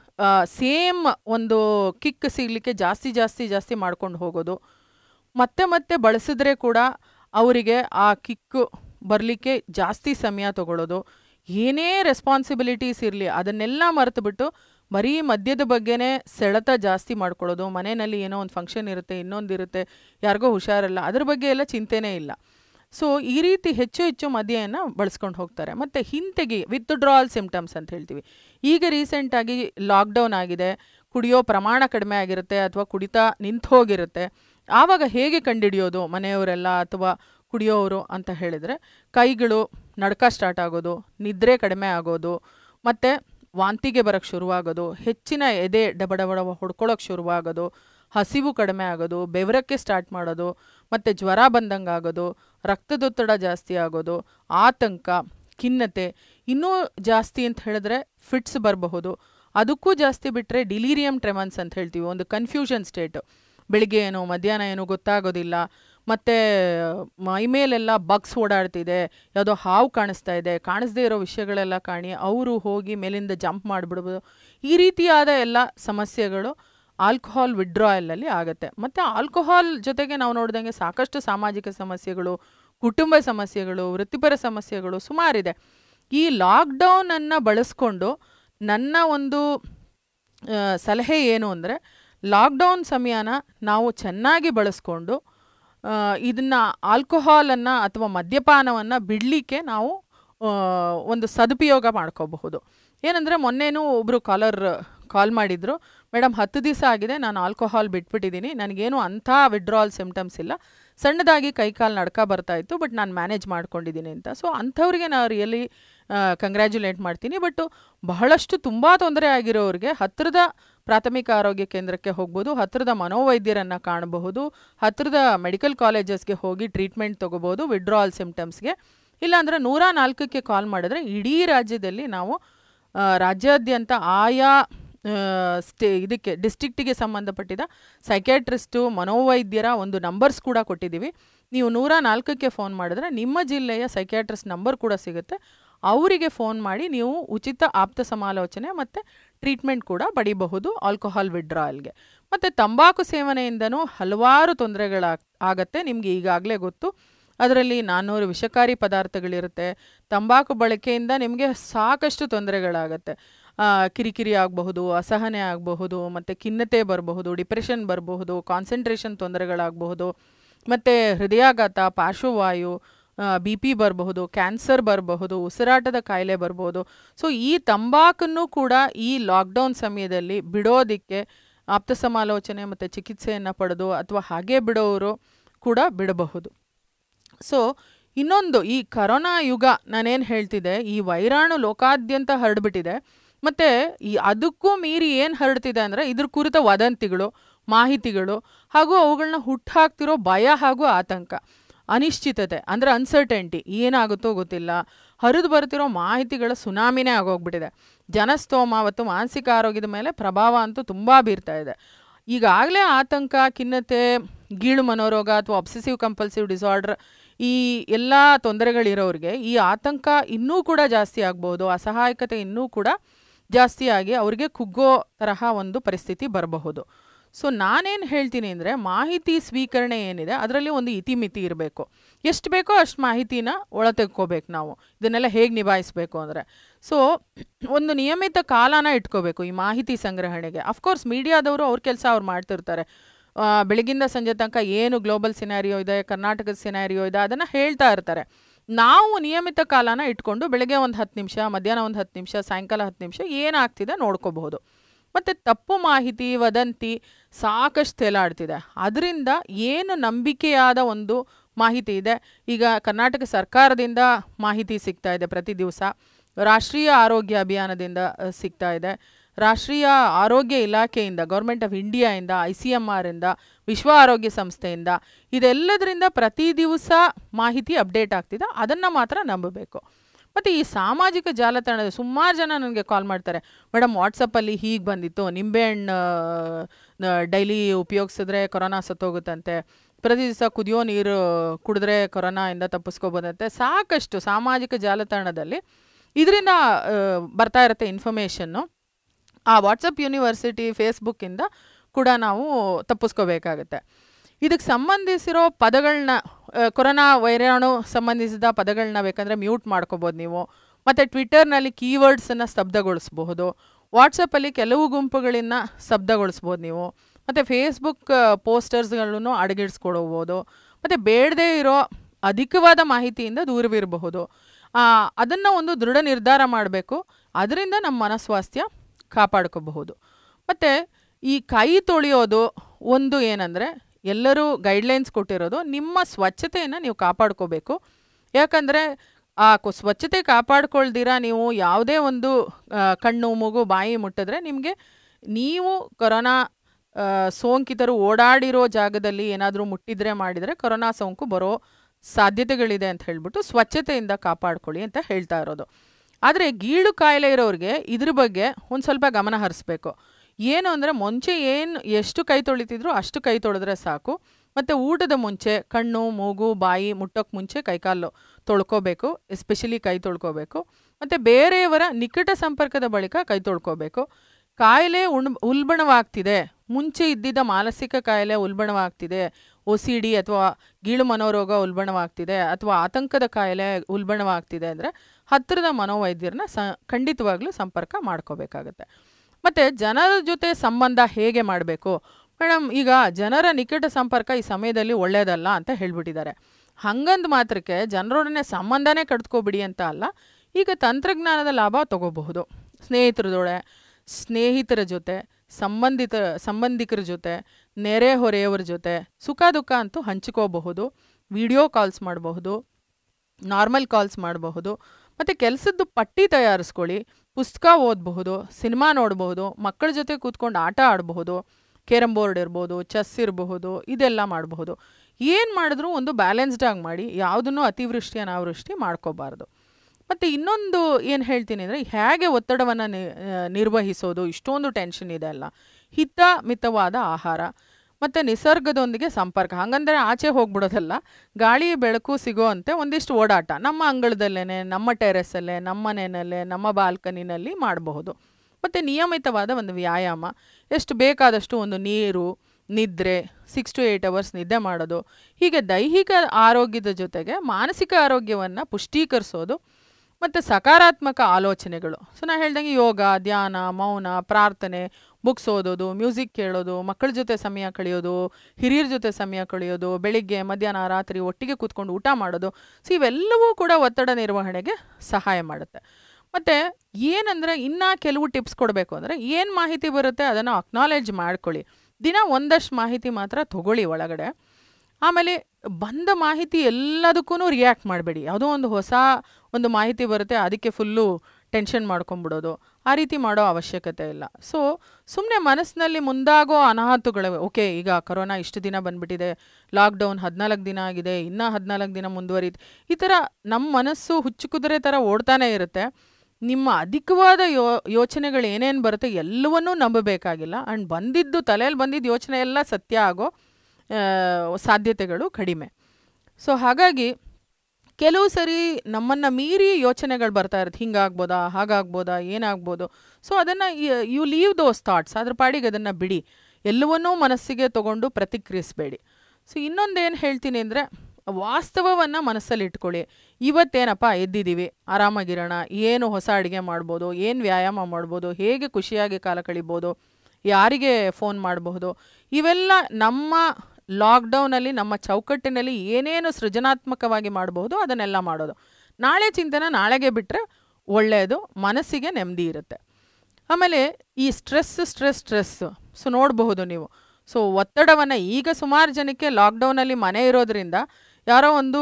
ಸೇಮ್ ಒಂದು ಕಿಕ್ ಸಿಗಲಿಕ್ಕೆ ಜಾಸ್ತಿ ಜಾಸ್ತಿ ಜಾಸ್ತಿ ಮಾಡ್ಕೊಂಡು ಹೋಗೋದು, ಮತ್ತೆ ಮತ್ತೆ ಬಳಸಿದ್ರೆ ಕೂಡ ಅವರಿಗೆ ಆ ಕಿಕ್ಕು ಬರಲಿಕ್ಕೆ ಜಾಸ್ತಿ ಸಮಯ ತಗೊಳ್ಳೋದು, ಏನೇ ರೆಸ್ಪಾನ್ಸಿಬಿಲಿಟೀಸ್ ಇರಲಿ ಅದನ್ನೆಲ್ಲ ಮರೆತುಬಿಟ್ಟು ಬರೀ ಮದ್ಯದ ಬಗ್ಗೆನೇ ಸೆಳೆತ ಜಾಸ್ತಿ ಮಾಡ್ಕೊಳ್ಳೋದು. ಮನೆಯಲ್ಲಿ ಏನೋ ಒಂದು ಫಂಕ್ಷನ್ ಇರುತ್ತೆ, ಇನ್ನೊಂದು ಇರುತ್ತೆ, ಯಾರಿಗೋ ಹುಷಾರಿಲ್ಲ, ಅದ್ರ ಬಗ್ಗೆ ಎಲ್ಲ ಚಿಂತೆನೇ ಇಲ್ಲ. ಸೊ ಈ ರೀತಿ ಹೆಚ್ಚು ಹೆಚ್ಚು ಮದ್ಯವನ್ನು ಬಳಸ್ಕೊಂಡು ಹೋಗ್ತಾರೆ. ಮತ್ತು ಹಿಂತೆಗಿ ವಿತ್ಡ್ರಾಲ್ ಸಿಮ್ಟಮ್ಸ್ ಅಂತ ಹೇಳ್ತೀವಿ. ಈಗ ರೀಸೆಂಟಾಗಿ ಲಾಕ್ಡೌನ್ ಆಗಿದೆ, ಕುಡಿಯೋ ಪ್ರಮಾಣ ಕಡಿಮೆ ಆಗಿರುತ್ತೆ ಅಥವಾ ಕುಡಿತಾ ನಿಂತು ಹೋಗಿರುತ್ತೆ. ಆವಾಗ ಹೇಗೆ ಕಂಡುಹಿಡಿಯೋದು ಮನೆಯವರೆಲ್ಲ ಅಥವಾ ಕುಡಿಯೋರು ಅಂತ ಹೇಳಿದರೆ, ಕೈಗಳು ನಡ್ಕ ಸ್ಟಾರ್ಟ್ ಆಗೋದು, ನಿದ್ರೆ ಕಡಿಮೆ ಆಗೋದು, ಮತ್ತು ವಾಂತಿಗೆ ಬರೋಕ್ಕೆ ಶುರುವಾಗೋದು, ಹೆಚ್ಚಿನ ಎದೆ ಡಬ ಡಬ ಡಬ ಹೊಡ್ಕೊಳ್ಳೋಕೆ ಶುರುವಾಗೋದು, ಹಸಿವು ಕಡಿಮೆ ಆಗೋದು, ಬೆವರಕ್ಕೆ ಸ್ಟಾರ್ಟ್ ಮಾಡೋದು, ಮತ್ತು ಜ್ವರ ಬಂದಂಗೆ ಆಗೋದು, ರಕ್ತದೊತ್ತಡ ಜಾಸ್ತಿ ಆಗೋದು, ಆತಂಕ, ಖಿನ್ನತೆ, ಇನ್ನೂ ಜಾಸ್ತಿ ಅಂತ ಹೇಳಿದ್ರೆ ಫಿಟ್ಸ್ ಬರಬಹುದು. ಅದಕ್ಕೂ ಜಾಸ್ತಿ ಬಿಟ್ಟರೆ ಡಿಲೀರಿಯಂ ಟ್ರೆಮನ್ಸ್ ಅಂತ ಹೇಳ್ತೀವಿ, ಒಂದು ಕನ್ಫ್ಯೂಷನ್ ಸ್ಟೇಟು. ಬೆಳಿಗ್ಗೆ ಏನು ಮಧ್ಯಾಹ್ನ ಏನು ಗೊತ್ತಾಗೋದಿಲ್ಲ, ಮತ್ತು ಮೈಮೇಲೆಲ್ಲ ಬಗ್ಸ್ ಓಡಾಡ್ತಿದೆ, ಯಾವುದೋ ಹಾವು ಕಾಣಿಸ್ತಾ ಇದೆ, ಕಾಣಿಸ್ದೇ ಇರೋ ವಿಷಯಗಳೆಲ್ಲ ಕಾಣಿ ಅವರು ಹೋಗಿ ಮೇಲಿಂದ ಜಂಪ್ ಮಾಡಿಬಿಡ್ಬೋದು. ಈ ರೀತಿಯಾದ ಎಲ್ಲ ಸಮಸ್ಯೆಗಳು ಆಲ್ಕೋಹಾಲ್ ವಿಡ್ರಾಯಲಲ್ಲಿ ಆಗುತ್ತೆ. ಮತ್ತು ಆಲ್ಕೋಹಾಲ್ ಜೊತೆಗೆ ನಾವು ನೋಡಿದಂಗೆ ಸಾಕಷ್ಟು ಸಾಮಾಜಿಕ ಸಮಸ್ಯೆಗಳು, ಕುಟುಂಬ ಸಮಸ್ಯೆಗಳು, ವೃತ್ತಿಪರ ಸಮಸ್ಯೆಗಳು ಸುಮಾರಿದೆ. ಈ ಲಾಕ್ಡೌನನ್ನು ಬಳಸ್ಕೊಂಡು ನನ್ನ ಒಂದು ಸಲಹೆ ಏನು ಅಂದರೆ, ಲಾಕ್ಡೌನ್ ಸಮಯನ ನಾವು ಚೆನ್ನಾಗಿ ಬಳಸ್ಕೊಂಡು ಇದನ್ನು ಆಲ್ಕೋಹಾಲನ್ನು ಅಥವಾ ಮದ್ಯಪಾನವನ್ನು ಬಿಡಲಿಕ್ಕೆ ನಾವು ಒಂದು ಸದುಪಯೋಗ ಮಾಡ್ಕೋಬಹುದು. ಏನಂದರೆ ಮೊನ್ನೆನೂ ಒಬ್ಬರು ಕಾಲರ್ ಕಾಲ್ ಮಾಡಿದರು, ಮೇಡಮ್ ಹತ್ತು ದಿವಸ ಆಗಿದೆ ನಾನು ಆಲ್ಕೋಹಾಲ್ ಬಿಟ್ಬಿಟ್ಟಿದ್ದೀನಿ, ನನಗೇನು ಅಂಥ ವಿಡ್ರಾಲ್ ಸಿಮ್ಟಮ್ಸ್ ಇಲ್ಲ, ಸಣ್ಣದಾಗಿ ಕೈಕಾಲು ನಡ್ಕ ಬರ್ತಾಯಿತ್ತು, ಬಟ್ ನಾನು ಮ್ಯಾನೇಜ್ ಮಾಡ್ಕೊಂಡಿದ್ದೀನಿ ಅಂತ. ಸೊ ಅಂಥವ್ರಿಗೆ ನಾನು ರಿಯಲಿ ಕಂಗ್ರ್ಯಾಚುಲೇಟ್ ಮಾಡ್ತೀನಿ. ಬಟ್ ಬಹಳಷ್ಟು ತುಂಬ ತೊಂದರೆ ಆಗಿರೋರಿಗೆ ಹತ್ತಿರದ ಪ್ರಾಥಮಿಕ ಆರೋಗ್ಯ ಕೇಂದ್ರಕ್ಕೆ ಹೋಗ್ಬೋದು, ಹತ್ತಿರದ ಮನೋವೈದ್ಯರನ್ನು ಕಾಣಬಹುದು, ಹತ್ತಿರದ ಮೆಡಿಕಲ್ ಕಾಲೇಜಸ್ಗೆ ಹೋಗಿ ಟ್ರೀಟ್ಮೆಂಟ್ ತೊಗೋಬೋದು ವಿಡ್ರಾಲ್ ಸಿಮ್ಟಮ್ಸ್ಗೆ. ಇಲ್ಲಾಂದರೆ ನೂರ ನಾಲ್ಕಕ್ಕೆ ಕಾಲ್ ಮಾಡಿದ್ರೆ ಇಡೀ ರಾಜ್ಯದಲ್ಲಿ ನಾವು ರಾಜ್ಯಾದ್ಯಂತ ಆಯಾ ಸ್ಟೇ ಇದಕ್ಕೆ ಡಿಸ್ಟ್ರಿಕ್ಟಿಗೆ ಸಂಬಂಧಪಟ್ಟಿದ ಸೈಕ್ಯಾಟ್ರಿಸ್ಟು ಮನೋವೈದ್ಯರ ಒಂದು ನಂಬರ್ಸ್ ಕೂಡ ಕೊಟ್ಟಿದ್ದೀವಿ. ನೀವು ನೂರ ನಾಲ್ಕಕ್ಕೆ ಫೋನ್ ಮಾಡಿದ್ರೆ ನಿಮ್ಮ ಜಿಲ್ಲೆಯ ಸೈಕ್ಯಾಟ್ರಿಸ್ಟ್ ನಂಬರ್ ಕೂಡ ಸಿಗುತ್ತೆ. ಅವರಿಗೆ ಫೋನ್ ಮಾಡಿ ನೀವು ಉಚಿತ ಆಪ್ತ ಸಮಾಲೋಚನೆ ಮತ್ತು ಟ್ರೀಟ್ಮೆಂಟ್ ಕೂಡ ಪಡಿಬಹುದು ಆಲ್ಕೋಹಾಲ್ ವಿಡ್ರಾಯಲ್ಗೆ. ಮತ್ತು ತಂಬಾಕು ಸೇವನೆಯಿಂದನೂ ಹಲವಾರು ತೊಂದರೆಗಳಾಗ ಆಗತ್ತೆ. ನಿಮಗೆ ಈಗಾಗಲೇ ಗೊತ್ತು, ಅದರಲ್ಲಿ ನಾನ್ನೂರು ವಿಷಕಾರಿ ಪದಾರ್ಥಗಳಿರುತ್ತೆ. ತಂಬಾಕು ಬಳಕೆಯಿಂದ ನಿಮಗೆ ಸಾಕಷ್ಟು ತೊಂದರೆಗಳಾಗತ್ತೆ. ಕಿರಿಕಿರಿ ಆಗಬಹುದು, ಅಸಹನೆ ಆಗಬಹುದು, ಮತ್ತು ಖಿನ್ನತೆ ಬರಬಹುದು, ಡಿಪ್ರೆಷನ್ ಬರಬಹುದು, ಕಾನ್ಸಂಟ್ರೇಷನ್ ತೊಂದರೆಗಳಾಗಬಹುದು, ಮತ್ತು ಹೃದಯಾಘಾತ, ಪಾರ್ಶ್ವವಾಯು, ಬಿ ಪಿ ಬರಬಹುದು, ಕ್ಯಾನ್ಸರ್ ಬರಬಹುದು, ಉಸಿರಾಟದ ಕಾಯಿಲೆ ಬರ್ಬೋದು. ಸೊ ಈ ತಂಬಾಕನ್ನು ಕೂಡ ಈ ಲಾಕ್ಡೌನ್ ಸಮಯದಲ್ಲಿ ಬಿಡೋದಕ್ಕೆ ಆಪ್ತ ಸಮಾಲೋಚನೆ ಮತ್ತು ಚಿಕಿತ್ಸೆಯನ್ನು ಪಡೆದು ಅಥವಾ ಹಾಗೆ ಬಿಡೋರು ಕೂಡ ಬಿಡಬಹುದು. ಸೊ ಇನ್ನೊಂದು, ಈ ಕರೋನಾ ಯುಗ ನಾನೇನು ಹೇಳ್ತಿದ್ದೆ, ಈ ವೈರಾಣು ಲೋಕಾದ್ಯಂತ ಹರಡ್ಬಿಟ್ಟಿದೆ. ಮತ್ತು ಈ ಅದಕ್ಕೂ ಮೀರಿ ಏನು ಹರಡ್ತಿದೆ ಅಂದರೆ ಇದ್ರ ಕುರಿತ ವದಂತಿಗಳು, ಮಾಹಿತಿಗಳು, ಹಾಗೂ ಅವುಗಳನ್ನ ಹುಟ್ಟಾಕ್ತಿರೋ ಭಯ ಹಾಗೂ ಆತಂಕ, ಅನಿಶ್ಚಿತತೆ ಅಂದರೆ ಅನ್ಸರ್ಟೆಂಟಿ, ಏನಾಗುತ್ತೋ ಗೊತ್ತಿಲ್ಲ, ಹರಿದು ಬರ್ತಿರೋ ಮಾಹಿತಿಗಳ ಸುನಾಮಿನೇ ಆಗೋಗ್ಬಿಟ್ಟಿದೆ. ಜನಸ್ತೋಮ ಮತ್ತು ಮಾನಸಿಕ ಆರೋಗ್ಯದ ಮೇಲೆ ಪ್ರಭಾವ ಅಂತೂ ತುಂಬ ಬೀರ್ತಾ ಇದೆ. ಈಗಾಗಲೇ ಆತಂಕ, ಖಿನ್ನತೆ, ಗೀಳು ಮನೋರೋಗ ಅಥವಾ ಅಬ್ಸೆಸಿವ್ ಕಂಪಲ್ಸಿವ್ ಡಿಸಾರ್ಡರ್ ಈ ಎಲ್ಲ ತೊಂದರೆಗಳಿರೋರಿಗೆ ಈ ಆತಂಕ ಇನ್ನೂ ಕೂಡ ಜಾಸ್ತಿ ಆಗ್ಬೋದು, ಅಸಹಾಯಕತೆ ಇನ್ನೂ ಕೂಡ ಜಾಸ್ತಿ ಆಗಿ ಅವ್ರಿಗೆ ಕುಗ್ಗೋ ತರಹ ಒಂದು ಪರಿಸ್ಥಿತಿ ಬರಬಹುದು. ಸೊ ನಾನೇನು ಹೇಳ್ತೀನಿ ಅಂದರೆ, ಮಾಹಿತಿ ಸ್ವೀಕರಣೆ ಏನಿದೆ ಅದರಲ್ಲಿ ಒಂದು ಇತಿಮಿತಿ ಇರಬೇಕು. ಎಷ್ಟು ಬೇಕೋ ಅಷ್ಟು ಮಾಹಿತಿನ ಒಳ ತೆಕ್ಕೋಬೇಕು ನಾವು, ಇದನ್ನೆಲ್ಲ ಹೇಗೆ ನಿಭಾಯಿಸಬೇಕು ಅಂದರೆ. ಸೊ ಒಂದು ನಿಯಮಿತ ಕಾಲನ ಇಟ್ಕೋಬೇಕು ಈ ಮಾಹಿತಿ ಸಂಗ್ರಹಣೆಗೆ. ಅಫ್ಕೋರ್ಸ್ ಮೀಡಿಯಾದವರು ಅವ್ರ ಕೆಲಸ ಅವ್ರು ಮಾಡ್ತಿರ್ತಾರೆ. ಬೆಳಗಿಂದ ಸಂಜೆ ತನಕ ಏನು ಗ್ಲೋಬಲ್ ಸಿನಾರಿಯೋ ಇದೆ, ಕರ್ನಾಟಕದ ಸಿನಾರಿಯೋ ಇದೆ, ಅದನ್ನು ಹೇಳ್ತಾ ಇರ್ತಾರೆ. ನಾವು ನಿಯಮಿತ ಕಾಲನ ಇಟ್ಕೊಂಡು ಬೆಳಗ್ಗೆ ಒಂದು ಹತ್ತು ನಿಮಿಷ, ಮಧ್ಯಾಹ್ನ ಒಂದು ಹತ್ತು ನಿಮಿಷ, ಸಾಯಂಕಾಲ ಹತ್ತು ನಿಮಿಷ ಏನಾಗ್ತಿದೆ ನೋಡ್ಕೋಬಹುದು. ಮತ್ತು ತಪ್ಪು ಮಾಹಿತಿ, ವದಂತಿ ಸಾಕಷ್ಟು ತೇಲಾಡ್ತಿದೆ. ಅದರಿಂದ ಏನು ನಂಬಿಕೆಯಾದ ಒಂದು ಮಾಹಿತಿ ಇದೆ, ಈಗ ಕರ್ನಾಟಕ ಸರ್ಕಾರದಿಂದ ಮಾಹಿತಿ ಸಿಗ್ತಾ ಇದೆ ಪ್ರತಿ ದಿವಸ, ರಾಷ್ಟ್ರೀಯ ಆರೋಗ್ಯ ಅಭಿಯಾನದಿಂದ ಸಿಗ್ತಾ ಇದೆ, ರಾಷ್ಟ್ರೀಯ ಆರೋಗ್ಯ ಇಲಾಖೆಯಿಂದ, ಗೌರ್ಮೆಂಟ್ ಆಫ್ ಇಂಡಿಯಾಯಿಂದ, ಐ ಸಿ ಎಮ್ ಆರಿಂದ, ವಿಶ್ವ ಆರೋಗ್ಯ ಸಂಸ್ಥೆಯಿಂದ, ಇದೆಲ್ಲದರಿಂದ ಪ್ರತಿ ದಿವಸ ಮಾಹಿತಿ ಅಪ್ಡೇಟ್ ಆಗ್ತಿದೆ. ಅದನ್ನು ಮಾತ್ರ ನಂಬಬೇಕು. ಮತ್ತು ಈ ಸಾಮಾಜಿಕ ಜಾಲತಾಣದ ಸುಮಾರು ಜನ ನನಗೆ ಕಾಲ್ ಮಾಡ್ತಾರೆ, ಮೇಡಮ್ ವಾಟ್ಸಪ್ಪಲ್ಲಿ ಹೀಗೆ ಬಂದಿತ್ತು, ನಿಂಬೆಹಣ್ಣು ಡೈಲಿ ಉಪಯೋಗಿಸಿದ್ರೆ ಕೊರೋನಾ ಸತ್ತೋಗುತ್ತಂತೆ, ಪ್ರತಿ ದಿವಸ ಕುದಿಯೋ ನೀರು ಕುಡಿದ್ರೆ ಕೊರೋನಾಯಿಂದ ತಪ್ಪಿಸ್ಕೊಬೋದಂತೆ. ಸಾಕಷ್ಟು ಸಾಮಾಜಿಕ ಜಾಲತಾಣದಲ್ಲಿ ಇದರಿಂದ ಬರ್ತಾ ಇರುತ್ತೆ ಇನ್ಫಾರ್ಮೇಷನ್ನು. ಆ ವಾಟ್ಸಪ್ ಯೂನಿವರ್ಸಿಟಿ, ಫೇಸ್ಬುಕ್ಕಿಂದ ಕೂಡ ನಾವು ತಪ್ಪಿಸ್ಕೋಬೇಕಾಗತ್ತೆ. ಇದಕ್ಕೆ ಸಂಬಂಧಿಸಿರೋ ಪದಗಳನ್ನ, ಕೊರೋನಾ ವೈರಾಣು ಸಂಬಂಧಿಸಿದ ಪದಗಳನ್ನ ಬೇಕಂದರೆ ಮ್ಯೂಟ್ ಮಾಡ್ಕೋಬೋದು ನೀವು. ಮತ್ತು ಟ್ವಿಟ್ಟರ್ನಲ್ಲಿ ಕೀವರ್ಡ್ಸನ್ನು ಸ್ತಬ್ಧಗೊಳಿಸ್ಬಹುದು, ವಾಟ್ಸಪ್ಪಲ್ಲಿ ಕೆಲವು ಗುಂಪುಗಳನ್ನು ಸ್ತಬ್ಧಗೊಳಿಸ್ಬೋದು ನೀವು. ಮತ್ತು ಫೇಸ್ಬುಕ್ ಪೋಸ್ಟರ್ಸ್ಗಳನ್ನು ಅಡಗಿಡಿಸ್ಕೊಡ್ಬೋದು. ಮತ್ತು ಬೇಡದೇ ಇರೋ ಅಧಿಕವಾದ ಮಾಹಿತಿಯಿಂದ ದೂರವಿರಬಹುದು. ಅದನ್ನು ಒಂದು ದೃಢ ನಿರ್ಧಾರ ಮಾಡಬೇಕು. ಅದರಿಂದ ನಮ್ಮ ಮನಸ್ವಾಸ್ಥ್ಯ ಕಾಪಾಡ್ಕೋಬಹುದು. ಮತ್ತು ಈ ಕೈ ತೊಳೆಯೋದು ಒಂದು ಏನಂದರೆ, ಎಲ್ಲರೂ ಗೈಡ್ಲೈನ್ಸ್ ಕೊಟ್ಟಿರೋದು ನಿಮ್ಮ ಸ್ವಚ್ಛತೆಯನ್ನು ನೀವು ಕಾಪಾಡ್ಕೋಬೇಕು. ಯಾಕಂದರೆ ಆ ಸ್ವಚ್ಛತೆ ಕಾಪಾಡ್ಕೊಳ್ದಿರ ನೀವು ಯಾವುದೇ ಒಂದು ಕಣ್ಣು, ಮೂಗು, ಬಾಯಿ ಮುಟ್ಟಿದ್ರೆ ನಿಮಗೆ, ನೀವು ಕೊರೋನಾ ಸೋಂಕಿತರು ಓಡಾಡಿರೋ ಜಾಗದಲ್ಲಿ ಏನಾದರೂ ಮುಟ್ಟಿದ್ರೆ ಮಾಡಿದರೆ ಕೊರೋನಾ ಸೋಂಕು ಬರೋ ಸಾಧ್ಯತೆಗಳಿದೆ ಅಂತ ಹೇಳ್ಬಿಟ್ಟು ಸ್ವಚ್ಛತೆಯಿಂದ ಕಾಪಾಡ್ಕೊಳ್ಳಿ ಅಂತ ಹೇಳ್ತಾ ಇರೋದು. ಆದರೆ ಗೀಳು ಕಾಯಿಲೆ ಇರೋರಿಗೆ ಇದ್ರ ಬಗ್ಗೆ ಒಂದು ಸ್ವಲ್ಪ ಗಮನ ಹರಿಸ್ಬೇಕು. ಏನು ಅಂದರೆ, ಮುಂಚೆ ಏನು ಎಷ್ಟು ಕೈ ತೊಳಿತಿದ್ರು ಅಷ್ಟು ಕೈ ತೊಳೆದ್ರೆ ಸಾಕು. ಮತ್ತು ಊಟದ ಮುಂಚೆ ಕಣ್ಣು, ಮೂಗು, ಬಾಯಿ ಮುಟ್ಟೋಕ್ಕೆ ಮುಂಚೆ ಕೈಕಾಲು ತೊಳ್ಕೋಬೇಕು, ಎಸ್ಪೆಷಲಿ ಕೈ ತೊಳ್ಕೋಬೇಕು. ಮತ್ತು ಬೇರೆಯವರ ನಿಕಟ ಸಂಪರ್ಕದ ಬಳಿಕ ಕೈ ತೊಳ್ಕೋಬೇಕು. ಕಾಯಿಲೆ ಉಣ್ ಉಲ್ಬಣವಾಗ್ತಿದೆ, ಮುಂಚೆ ಇದ್ದಿದ್ದ ಮಾನಸಿಕ ಕಾಯಿಲೆ ಉಲ್ಬಣವಾಗ್ತಿದೆ, ಒ ಸಿ ಡಿ ಅಥವಾ ಗೀಳು ಮನೋರೋಗ ಉಲ್ಬಣವಾಗ್ತಿದೆ, ಅಥವಾ ಆತಂಕದ ಕಾಯಿಲೆ ಉಲ್ಬಣವಾಗ್ತಿದೆ ಅಂದರೆ ಹತ್ತಿರದ ಮನೋವೈದ್ಯರನ್ನ ಸ ಖಂಡಿತವಾಗ್ಲೂ ಸಂಪರ್ಕ ಮಾಡ್ಕೋಬೇಕಾಗತ್ತೆ. ಮತ್ತು ಜನರ ಜೊತೆ ಸಂಬಂಧ ಹೇಗೆ ಮಾಡಬೇಕು ಮೇಡಮ್? ಈಗ ಜನರ ನಿಕಟ ಸಂಪರ್ಕ ಈ ಸಮಯದಲ್ಲಿ ಒಳ್ಳೆಯದಲ್ಲ ಅಂತ ಹೇಳ್ಬಿಟ್ಟಿದ್ದಾರೆ. ಹಂಗಂದು ಮಾತ್ರಕ್ಕೆ ಜನರೊಡನೆ ಸಂಬಂಧನೇ ಕಡ್ದ್ಕೊಬಿಡಿ ಅಂತ ಅಲ್ಲ. ಈಗ ತಂತ್ರಜ್ಞಾನದ ಲಾಭ ತಗೋಬಹುದು. ಸ್ನೇಹಿತರದೊಡೆ ಸ್ನೇಹಿತರ ಜೊತೆ, ಸಂಬಂಧಿತ ಸಂಬಂಧಿಕರ ಜೊತೆ, ನೆರೆಹೊರೆಯವರ ಜೊತೆ ಸುಖ ದುಃಖ ಅಂತೂ ಹಂಚ್ಕೋಬಹುದು. ವಿಡಿಯೋ ಕಾಲ್ಸ್ ಮಾಡಬಹುದು, ನಾರ್ಮಲ್ ಕಾಲ್ಸ್ ಮಾಡಬಹುದು. ಮತ್ತು ಕೆಲಸದ್ದು ಪಟ್ಟಿ ತಯಾರಿಸ್ಕೊಳ್ಳಿ, ಪುಸ್ತಕ ಓದಬಹುದು, ಸಿನಿಮಾ ನೋಡಬಹುದು, ಮಕ್ಕಳ ಜೊತೆ ಕೂತ್ಕೊಂಡು ಆಟ ಆಡಬಹುದು, ಕೇರಮ್ ಬೋರ್ಡ್ ಇರ್ಬೋದು, ಚೆಸ್ ಇರಬಹುದು, ಇದೆಲ್ಲ ಮಾಡಬಹುದು. ಏನು ಮಾಡಿದ್ರೂ ಒಂದು ಬ್ಯಾಲೆನ್ಸ್ಡಾಗಿ ಮಾಡಿ, ಯಾವುದನ್ನು ಅತಿವೃಷ್ಟಿ ಅನಾವೃಷ್ಟಿ ಮಾಡ್ಕೋಬಾರ್ದು. ಮತ್ತು ಇನ್ನೊಂದು ಏನು ಹೇಳ್ತೀನಿ ಅಂದರೆ, ಹೇಗೆ ಒತ್ತಡವನ್ನು ನಿರ್ವಹಿಸೋದು, ಇಷ್ಟೊಂದು ಟೆನ್ಷನ್ ಇದೆ ಅಲ್ಲ. ಹಿತ ಮಿತವಾದ ಆಹಾರ ಮತ್ತು ನಿಸರ್ಗದೊಂದಿಗೆ ಸಂಪರ್ಕ. ಹಾಗಂದರೆ ಆಚೆ ಹೋಗ್ಬಿಡೋದಲ್ಲ, ಗಾಳಿ ಬೆಳಕು ಸಿಗೋವಂತೆ ಒಂದಿಷ್ಟು ಓಡಾಟ ನಮ್ಮ ಅಂಗಳದಲ್ಲೇ, ನಮ್ಮ ಟೆರೆಸಲ್ಲೇ, ನಮ್ಮ ಮನೆಯಲ್ಲೇ, ನಮ್ಮ ಬಾಲ್ಕನಿನಲ್ಲಿ ಮಾಡಬಹುದು. ಮತ್ತು ನಿಯಮಿತವಾದ ಒಂದು ವ್ಯಾಯಾಮ, ಎಷ್ಟು ಬೇಕಾದಷ್ಟು ಒಂದು ನೀರು, ನಿದ್ರೆ, ಸಿಕ್ಸ್ ಟು ಏಯ್ಟ್ ಅವರ್ಸ್ ನಿದ್ದೆ ಮಾಡೋದು. ಹೀಗೆ ದೈಹಿಕ ಆರೋಗ್ಯದ ಜೊತೆಗೆ ಮಾನಸಿಕ ಆರೋಗ್ಯವನ್ನು ಪುಷ್ಟೀಕರಿಸೋದು ಮತ್ತು ಸಕಾರಾತ್ಮಕ ಆಲೋಚನೆಗಳು. ಸೊ ನಾನು ಹೇಳ್ದಂಗೆ ಯೋಗ, ಧ್ಯಾನ, ಮೌನ, ಪ್ರಾರ್ಥನೆ, ಬುಕ್ಸ್ ಓದೋದು, ಮ್ಯೂಸಿಕ್ ಕೇಳೋದು, ಮಕ್ಕಳ ಜೊತೆ ಸಮಯ ಕಳೆಯೋದು, ಹಿರಿಯರ ಜೊತೆ ಸಮಯ ಕಳೆಯೋದು, ಬೆಳಿಗ್ಗೆ ಮಧ್ಯಾಹ್ನ ರಾತ್ರಿ ಒಟ್ಟಿಗೆ ಕೂತ್ಕೊಂಡು ಊಟ ಮಾಡೋದು. ಸೊ ಇವೆಲ್ಲವೂ ಕೂಡ ಒತ್ತಡ ನಿರ್ವಹಣೆಗೆ ಸಹಾಯ ಮಾಡುತ್ತೆ. ಮತ್ತು ಏನಂದರೆ ಇನ್ನೂ ಕೆಲವು ಟಿಪ್ಸ್ ಕೊಡಬೇಕು ಅಂದರೆ, ಏನು ಮಾಹಿತಿ ಬರುತ್ತೆ ಅದನ್ನು ಅಕ್ನಾಲೇಜ್ ಮಾಡ್ಕೊಳ್ಳಿ. ದಿನ ಒಂದಷ್ಟು ಮಾಹಿತಿ ಮಾತ್ರ ತೊಗೊಳ್ಳಿ ಒಳಗಡೆ. ಆಮೇಲೆ ಬಂದ ಮಾಹಿತಿ ಎಲ್ಲದಕ್ಕೂ ರಿಯಾಕ್ಟ್ ಮಾಡಬೇಡಿ. ಯಾವುದೋ ಒಂದು ಹೊಸ ಒಂದು ಮಾಹಿತಿ ಬರುತ್ತೆ, ಅದಕ್ಕೆ ಫುಲ್ಲು ಟೆನ್ಷನ್ ಮಾಡ್ಕೊಂಬಿಡೋದು, ಆ ರೀತಿ ಮಾಡೋ ಅವಶ್ಯಕತೆ ಇಲ್ಲ. ಸೊ ಸುಮ್ಮನೆ ಮನಸ್ಸಿನಲ್ಲಿ ಮುಂದಾಗೋ ಅನಾಹುತಗಳಿವೆ. ಓಕೆ, ಈಗ ಕರೋನಾ ಇಷ್ಟು ದಿನ ಬಂದುಬಿಟ್ಟಿದೆ, ಲಾಕ್ಡೌನ್ ಹದಿನಾಲ್ಕು ದಿನ ಆಗಿದೆ, ಇನ್ನೂ ಹದಿನಾಲ್ಕು ದಿನ ಮುಂದುವರಿತು. ಈ ಥರ ನಮ್ಮ ಮನಸ್ಸು ಹುಚ್ಚು ಕುದುರೆ ಥರ ಓಡ್ತಾನೆ ಇರುತ್ತೆ. ನಿಮ್ಮ ಅಧಿಕವಾದ ಯೋ ಯೋಚನೆಗಳು ಏನೇನು ಬರುತ್ತೆ ಎಲ್ಲವನ್ನೂ ನಂಬಬೇಕಾಗಿಲ್ಲ. ಆ್ಯಂಡ್ ಬಂದಿದ್ದು ತಲೆಯಲ್ಲಿ ಬಂದಿದ್ದು ಯೋಚನೆ ಎಲ್ಲ ಸತ್ಯ ಆಗೋ ಸಾಧ್ಯತೆಗಳು ಕಡಿಮೆ. ಸೊ ಹಾಗಾಗಿ ಕೆಲವು ಸರಿ ನಮ್ಮನ್ನು ಮೀರಿ ಯೋಚನೆಗಳು ಬರ್ತಾ ಇರುತ್ತೆ, ಹಿಂಗಾಗ್ಬೋದಾ, ಹಾಗಾಗ್ಬೋದಾ, ಏನಾಗ್ಬೋದು. ಸೊ ಅದನ್ನು ಯು ಲೀವ್ ದೋಸ್ ಥಾಟ್ಸ್, ಅದ್ರ ಪಾಡಿಗೆ ಅದನ್ನು ಬಿಡಿ. ಎಲ್ಲವನ್ನೂ ಮನಸ್ಸಿಗೆ ತೊಗೊಂಡು ಪ್ರತಿಕ್ರಿಯಿಸಬೇಡಿ. ಸೊ ಇನ್ನೊಂದೇನು ಹೇಳ್ತೀನಿ ಅಂದರೆ, ವಾಸ್ತವವನ್ನು ಮನಸ್ಸಲ್ಲಿ ಇಟ್ಕೊಳ್ಳಿ. ಇವತ್ತೇನಪ್ಪ ಎದ್ದಿದ್ದೀವಿ, ಆರಾಮಾಗಿರೋಣ, ಏನು ಹೊಸ ಅಡುಗೆ ಮಾಡ್ಬೋದು, ಏನು ವ್ಯಾಯಾಮ ಮಾಡ್ಬೋದು, ಹೇಗೆ ಖುಷಿಯಾಗಿ ಕಾಲ ಕಳಿಬೋದು, ಯಾರಿಗೆ ಫೋನ್ ಮಾಡಬಹುದು, ಇವೆಲ್ಲ ನಮ್ಮ ಲಾಕ್ಡೌನಲ್ಲಿ ನಮ್ಮ ಚೌಕಟ್ಟಿನಲ್ಲಿ ಏನೇನು ಸೃಜನಾತ್ಮಕವಾಗಿ ಮಾಡಬಹುದು ಅದನ್ನೆಲ್ಲ ಮಾಡೋದು. ನಾಳೆ ಚಿಂತನೆ ನಾಳೆಗೆ ಬಿಟ್ಟರೆ ಒಳ್ಳೆಯದು, ಮನಸ್ಸಿಗೆ ನೆಮ್ಮದಿ ಇರುತ್ತೆ. ಆಮೇಲೆ ಈ ಸ್ಟ್ರೆಸ್ ಸ್ಟ್ರೆಸ್ ಸ್ಟ್ರೆಸ್ಸು ಸೊ ನೋಡಬಹುದು ನೀವು. ಸೊ ಒತ್ತಡವನ್ನು ಈಗ ಸುಮಾರು ಜನಕ್ಕೆ ಲಾಕ್ಡೌನಲ್ಲಿ ಮನೆ ಇರೋದ್ರಿಂದ ಯಾರೋ ಒಂದು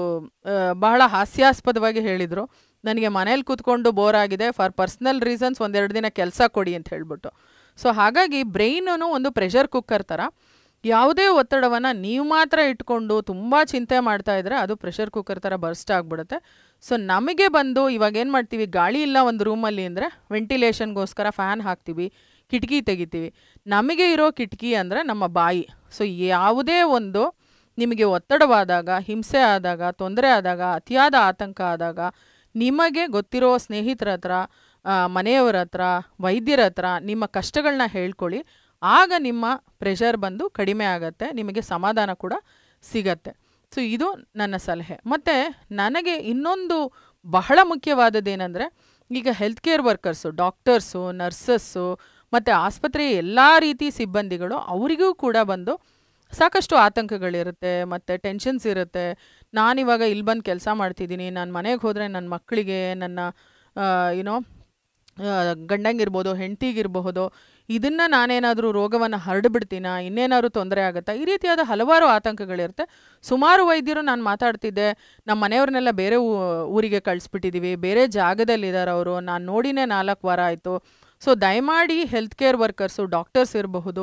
ಬಹಳ ಹಾಸ್ಯಾಸ್ಪದವಾಗಿ ಹೇಳಿದರು, ನನಗೆ ಮನೇಲಿ ಕೂತ್ಕೊಂಡು ಬೋರ್ ಆಗಿದೆ, ಫಾರ್ ಪರ್ಸ್ನಲ್ ರೀಸನ್ಸ್ ಒಂದೆರಡು ದಿನ ಕೆಲಸ ಕೊಡಿ ಅಂತ ಹೇಳ್ಬಿಟ್ಟು. ಸೊ ಹಾಗಾಗಿ ಬ್ರೈನೂ ಒಂದು ಪ್ರೆಷರ್ ಕುಕ್ಕರ್ ಥರ. ಯಾವುದೇ ಒತ್ತಡವನ್ನು ನೀವು ಮಾತ್ರ ಇಟ್ಕೊಂಡು ತುಂಬ ಚಿಂತೆ ಮಾಡ್ತಾ ಇದ್ದರೆ ಅದು ಪ್ರೆಷರ್ ಕುಕ್ಕರ್ ಥರ ಬರ್ಸ್ಟ್ ಆಗಿಬಿಡುತ್ತೆ. ಸೊ ನಮಗೆ ಬಂದು ಇವಾಗ ಏನು ಮಾಡ್ತೀವಿ, ಗಾಳಿ ಇಲ್ಲ ಒಂದು ರೂಮಲ್ಲಿ ಅಂದರೆ ವೆಂಟಿಲೇಷನ್ಗೋಸ್ಕರ ಫ್ಯಾನ್ ಹಾಕ್ತೀವಿ, ಕಿಟಕಿ ತೆಗಿತೀವಿ. ನಮಗೆ ಇರೋ ಕಿಟಕಿ ಅಂದರೆ ನಮ್ಮ ಬಾಯಿ. ಸೊ ಯಾವುದೇ ಒಂದು ನಿಮಗೆ ಒತ್ತಡವಾದಾಗ, ಹಿಂಸೆ ಆದಾಗ, ತೊಂದರೆ ಆದಾಗ, ಅತಿಯಾದ ಆತಂಕ ಆದಾಗ ನಿಮಗೆ ಗೊತ್ತಿರೋ ಸ್ನೇಹಿತರ ಹತ್ರ, ಮನೆಯವರ ಹತ್ರ, ವೈದ್ಯರ ಹತ್ರ ನಿಮ್ಮ ಕಷ್ಟಗಳನ್ನ ಹೇಳ್ಕೊಳ್ಳಿ. ಆಗ ನಿಮ್ಮ ಪ್ರೆಷರ್ ಬಂದು ಕಡಿಮೆ ಆಗತ್ತೆ, ನಿಮಗೆ ಸಮಾಧಾನ ಕೂಡ ಸಿಗತ್ತೆ. ಸೊ ಇದು ನನ್ನ ಸಲಹೆ. ಮತ್ತು ನನಗೆ ಇನ್ನೊಂದು ಬಹಳ ಮುಖ್ಯವಾದದ್ದೇನೆಂದರೆ, ಈಗ health care workers, doctors, nurses ಮತ್ತು ಆಸ್ಪತ್ರೆಯ ಎಲ್ಲ ರೀತಿ ಸಿಬ್ಬಂದಿಗಳು, ಅವರಿಗೂ ಕೂಡ ಬಂದು ಸಾಕಷ್ಟು ಆತಂಕಗಳಿರುತ್ತೆ ಮತ್ತು ಟೆನ್ಷನ್ಸ್ ಇರುತ್ತೆ. ನಾನಿವಾಗ ಇಲ್ಲಿ ಬಂದು ಕೆಲಸ ಮಾಡ್ತಿದ್ದೀನಿ, ನಾನು ಮನೆಗೆ ಹೋದರೆ ನನ್ನ ಮಕ್ಕಳಿಗೆ, ನನ್ನ ಏನೋ ಗಂಡಂಗಿರ್ಬೋದು, ಹೆಂಡತಿಗಿರಬಹುದು, ಇದನ್ನು ನಾನೇನಾದರೂ ರೋಗವನ್ನು ಹರಡ್ಬಿಡ್ತೀನಾ, ಇನ್ನೇನಾದ್ರು ತೊಂದರೆ ಆಗುತ್ತಾ, ಈ ರೀತಿಯಾದ ಹಲವಾರು ಆತಂಕಗಳಿರುತ್ತೆ. ಸುಮಾರು ವೈದ್ಯರು ನಾನು ಮಾತಾಡ್ತಿದ್ದೆ, ನಮ್ಮ ಮನೆಯವ್ರನ್ನೆಲ್ಲ ಬೇರೆ ಊರಿಗೆ ಕಳಿಸ್ಬಿಟ್ಟಿದ್ದೀವಿ, ಬೇರೆ ಜಾಗದಲ್ಲಿದ್ದಾರೆ ಅವರು, ನಾನು ನೋಡಿನೇ ನಾಲ್ಕು ವಾರ ಆಯಿತು. ಸೊ ದಯಮಾಡಿ ಹೆಲ್ತ್ ಕೇರ್ ವರ್ಕರ್ಸು, ಡಾಕ್ಟರ್ಸ್ ಇರಬಹುದು,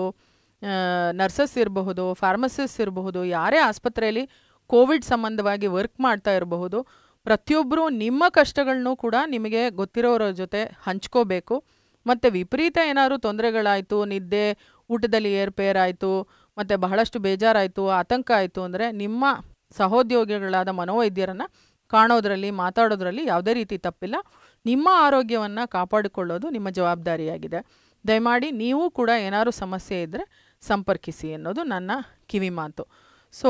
ನರ್ಸಸ್ ಇರಬಹುದು, ಫಾರ್ಮಸಿಸ್ಟ್ ಇರಬಹುದು, ಯಾರೇ ಆಸ್ಪತ್ರೆಯಲ್ಲಿ ಕೋವಿಡ್ ಸಂಬಂಧವಾಗಿ ವರ್ಕ್ ಮಾಡ್ತಾ ಇರಬಹುದು, ಪ್ರತಿಯೊಬ್ಬರೂ ನಿಮ್ಮ ಕಷ್ಟಗಳನ್ನೂ ಕೂಡ ನಿಮಗೆ ಗೊತ್ತಿರೋರ ಜೊತೆ ಹಂಚ್ಕೋಬೇಕು. ಮತ್ತು ವಿಪರೀತ ಏನಾದರೂ ತೊಂದರೆಗಳಾಯಿತು, ನಿದ್ದೆ ಊಟದಲ್ಲಿ ಏರ್ಪೇರ್ ಆಯಿತು, ಮತ್ತು ಬಹಳಷ್ಟು ಬೇಜಾರಾಯಿತು, ಆತಂಕ ಆಯಿತು ಅಂದರೆ ನಿಮ್ಮ ಸಹೋದ್ಯೋಗಿಗಳಾದ ಮನೋವೈದ್ಯರನ್ನು ಕಾಣೋದ್ರಲ್ಲಿ, ಮಾತಾಡೋದ್ರಲ್ಲಿ ಯಾವುದೇ ರೀತಿ ತಪ್ಪಿಲ್ಲ. ನಿಮ್ಮ ಆರೋಗ್ಯವನ್ನು ಕಾಪಾಡಿಕೊಳ್ಳೋದು ನಿಮ್ಮ ಜವಾಬ್ದಾರಿಯಾಗಿದೆ. ದಯಮಾಡಿ ನೀವು ಕೂಡ ಏನಾದರೂ ಸಮಸ್ಯೆ ಇದ್ದರೆ ಸಂಪರ್ಕಿಸಿ ಅನ್ನೋದು ನನ್ನ ಕಿವಿ ಮಾತು. ಸೊ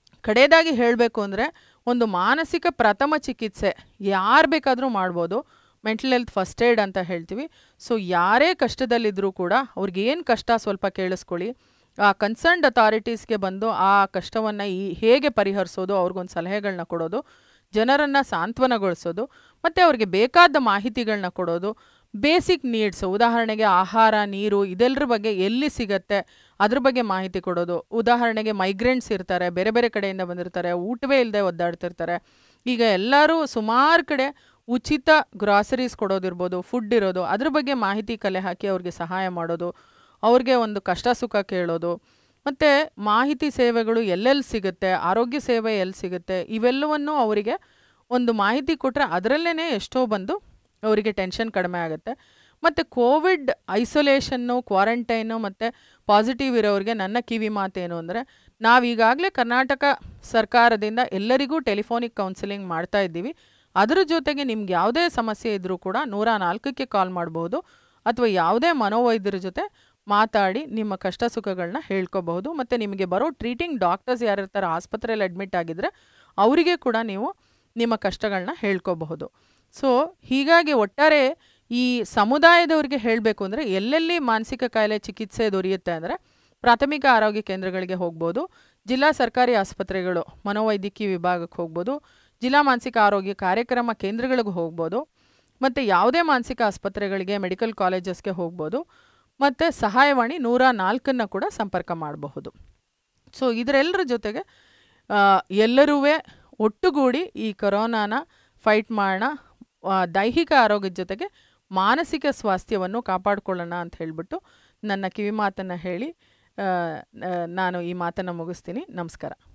ಕಡೆಯದಾಗಿ ಹೇಳಬೇಕು ಅಂದರೆ, ಒಂದು ಮಾನಸಿಕ ಪ್ರಥಮ ಚಿಕಿತ್ಸೆ ಯಾರು ಬೇಕಾದರೂ ಮಾಡ್ಬೋದು. ಮೆಂಟಲ್ ಹೆಲ್ತ್ ಫಸ್ಟ್ ಏಡ್ ಅಂತ ಹೇಳ್ತೀವಿ. ಸೊ ಯಾರೇ ಕಷ್ಟದಲ್ಲಿದ್ದರೂ ಕೂಡ ಅವ್ರಿಗೆ ಏನು ಕಷ್ಟ ಸ್ವಲ್ಪ ಕೇಳಿಸ್ಕೊಳ್ಳಿ. ಆ ಕನ್ಸರ್ನ್ಡ್ ಅಥಾರಿಟೀಸ್ಗೆ ಬಂದು ಆ ಕಷ್ಟವನ್ನು ಈ ಹೇಗೆ ಪರಿಹರಿಸೋದು, ಅವ್ರಿಗೊಂದು ಸಲಹೆಗಳನ್ನ ಕೊಡೋದು, ಜನರನ್ನು ಸಾಂತ್ವನಗೊಳಿಸೋದು, ಮತ್ತು ಅವ್ರಿಗೆ ಬೇಕಾದ ಮಾಹಿತಿಗಳನ್ನ ಕೊಡೋದು. ಬೇಸಿಕ್ ನೀಡ್ಸು, ಉದಾಹರಣೆಗೆ ಆಹಾರ, ನೀರು, ಇದೆಲ್ಲರ ಬಗ್ಗೆ ಎಲ್ಲಿ ಸಿಗತ್ತೆ ಅದ್ರ ಬಗ್ಗೆ ಮಾಹಿತಿ ಕೊಡೋದು. ಉದಾಹರಣೆಗೆ ಮೈಗ್ರೆಂಟ್ಸ್ ಇರ್ತಾರೆ, ಬೇರೆ ಬೇರೆ ಕಡೆಯಿಂದ ಬಂದಿರ್ತಾರೆ, ಊಟವೇ ಇಲ್ಲದೆ ಒದ್ದಾಡ್ತಿರ್ತಾರೆ. ಈಗ ಎಲ್ಲರೂ ಸುಮಾರು ಕಡೆ ಉಚಿತ ಗ್ರಾಸರೀಸ್ ಕೊಡೋದಿರ್ಬೋದು, ಫುಡ್ ಇರೋದು, ಅದ್ರ ಬಗ್ಗೆ ಮಾಹಿತಿ ಕಲೆ ಹಾಕಿ ಅವ್ರಿಗೆ ಸಹಾಯ ಮಾಡೋದು, ಅವ್ರಿಗೆ ಒಂದು ಕಷ್ಟ ಸುಖ ಕೇಳೋದು. ಮತ್ತು ಮಾಹಿತಿ ಸೇವೆಗಳು ಎಲ್ಲೆಲ್ಲಿ ಸಿಗುತ್ತೆ, ಆರೋಗ್ಯ ಸೇವೆ ಎಲ್ಲಿ ಸಿಗುತ್ತೆ, ಇವೆಲ್ಲವನ್ನು ಅವರಿಗೆ ಒಂದು ಮಾಹಿತಿ ಕೊಟ್ಟರೆ ಅದರಲ್ಲೇ ಎಷ್ಟೋ ಬಂದು ಅವರಿಗೆ ಟೆನ್ಷನ್ ಕಡಿಮೆ ಆಗುತ್ತೆ. ಮತ್ತು ಕೋವಿಡ್ ಐಸೋಲೇಷನ್ನು, ಕ್ವಾರಂಟೈನು ಮತ್ತು ಪಾಸಿಟಿವ್ ಇರೋರಿಗೆ ನನ್ನ ಕಿವಿ ಮಾತೇನು ಅಂದರೆ, ನಾವೀಗಾಗಲೇ ಕರ್ನಾಟಕ ಸರ್ಕಾರದಿಂದ ಎಲ್ಲರಿಗೂ ಟೆಲಿಫೋನಿಕ್ ಕೌನ್ಸಿಲಿಂಗ್ ಮಾಡ್ತಾ ಇದ್ದೀವಿ. ಅದರ ಜೊತೆಗೆ ನಿಮ್ಗೆ ಯಾವುದೇ ಸಮಸ್ಯೆ ಇದ್ದರೂ ಕೂಡ ನೂರ ನಾಲ್ಕಕ್ಕೆ ಕಾಲ್ ಮಾಡ್ಬೋದು, ಅಥವಾ ಯಾವುದೇ ಮನೋವೈದ್ಯರ ಜೊತೆ ಮಾತಾಡಿ ನಿಮ್ಮ ಕಷ್ಟ ಸುಖಗಳನ್ನ ಹೇಳ್ಕೋಬಹುದು. ಮತ್ತು ನಿಮಗೆ ಬರೋ ಟ್ರೀಟಿಂಗ್ ಡಾಕ್ಟರ್ಸ್ ಯಾರಿರ್ತಾರೆ, ಆಸ್ಪತ್ರೆಯಲ್ಲಿ ಅಡ್ಮಿಟ್ ಆಗಿದ್ದರೆ ಅವರಿಗೆ ಕೂಡ ನೀವು ನಿಮ್ಮ ಕಷ್ಟಗಳನ್ನ ಹೇಳ್ಕೋಬಹುದು. ಸೊ ಹೀಗಾಗಿ ಒಟ್ಟಾರೆ ಈ ಸಮುದಾಯದವ್ರಿಗೆ ಹೇಳಬೇಕು ಅಂದರೆ, ಎಲ್ಲೆಲ್ಲಿ ಮಾನಸಿಕ ಕಾಯಿಲೆ ಚಿಕಿತ್ಸೆ ದೊರೆಯುತ್ತೆ ಅಂದರೆ ಪ್ರಾಥಮಿಕ ಆರೋಗ್ಯ ಕೇಂದ್ರಗಳಿಗೆ ಹೋಗ್ಬೋದು, ಜಿಲ್ಲಾ ಸರ್ಕಾರಿ ಆಸ್ಪತ್ರೆಗಳು ಮನೋವೈದ್ಯಕೀಯ ವಿಭಾಗಕ್ಕೆ ಹೋಗ್ಬೋದು, ಜಿಲ್ಲಾ ಮಾನಸಿಕ ಆರೋಗ್ಯ ಕಾರ್ಯಕ್ರಮ ಕೇಂದ್ರಗಳಿಗೆ ಹೋಗ್ಬೋದು, ಮತ್ತು ಯಾವುದೇ ಮಾನಸಿಕ ಆಸ್ಪತ್ರೆಗಳಿಗೆ, ಮೆಡಿಕಲ್ ಕಾಲೇಜಸ್ಗೆ ಹೋಗ್ಬೋದು, ಮತ್ತು ಸಹಾಯವಾಣಿ ನೂರ ನಾಲ್ಕನ್ನು ಕೂಡ ಸಂಪರ್ಕ ಮಾಡಬಹುದು. ಸೊ ಇದರೆಲ್ಲರ ಜೊತೆಗೆ ಎಲ್ಲರೂ ಒಟ್ಟುಗೂಡಿ ಈ ಕೊರೋನಾನ ಫೈಟ್ ಮಾಡೋಣ, ದೈಹಿಕ ಆರೋಗ್ಯದ ಜೊತೆಗೆ ಮಾನಸಿಕ ಸ್ವಾಸ್ಥ್ಯವನ್ನು ಕಾಪಾಡಿಕೊಳ್ಳೋಣ ಅಂತ ಹೇಳಿಬಿಟ್ಟು ನನ್ನ ಕಿವಿ ಮಾತನ್ನು ಹೇಳಿ ನಾನು ಈ ಮಾತನ್ನು ಮುಗಿಸ್ತೀನಿ. ನಮಸ್ಕಾರ.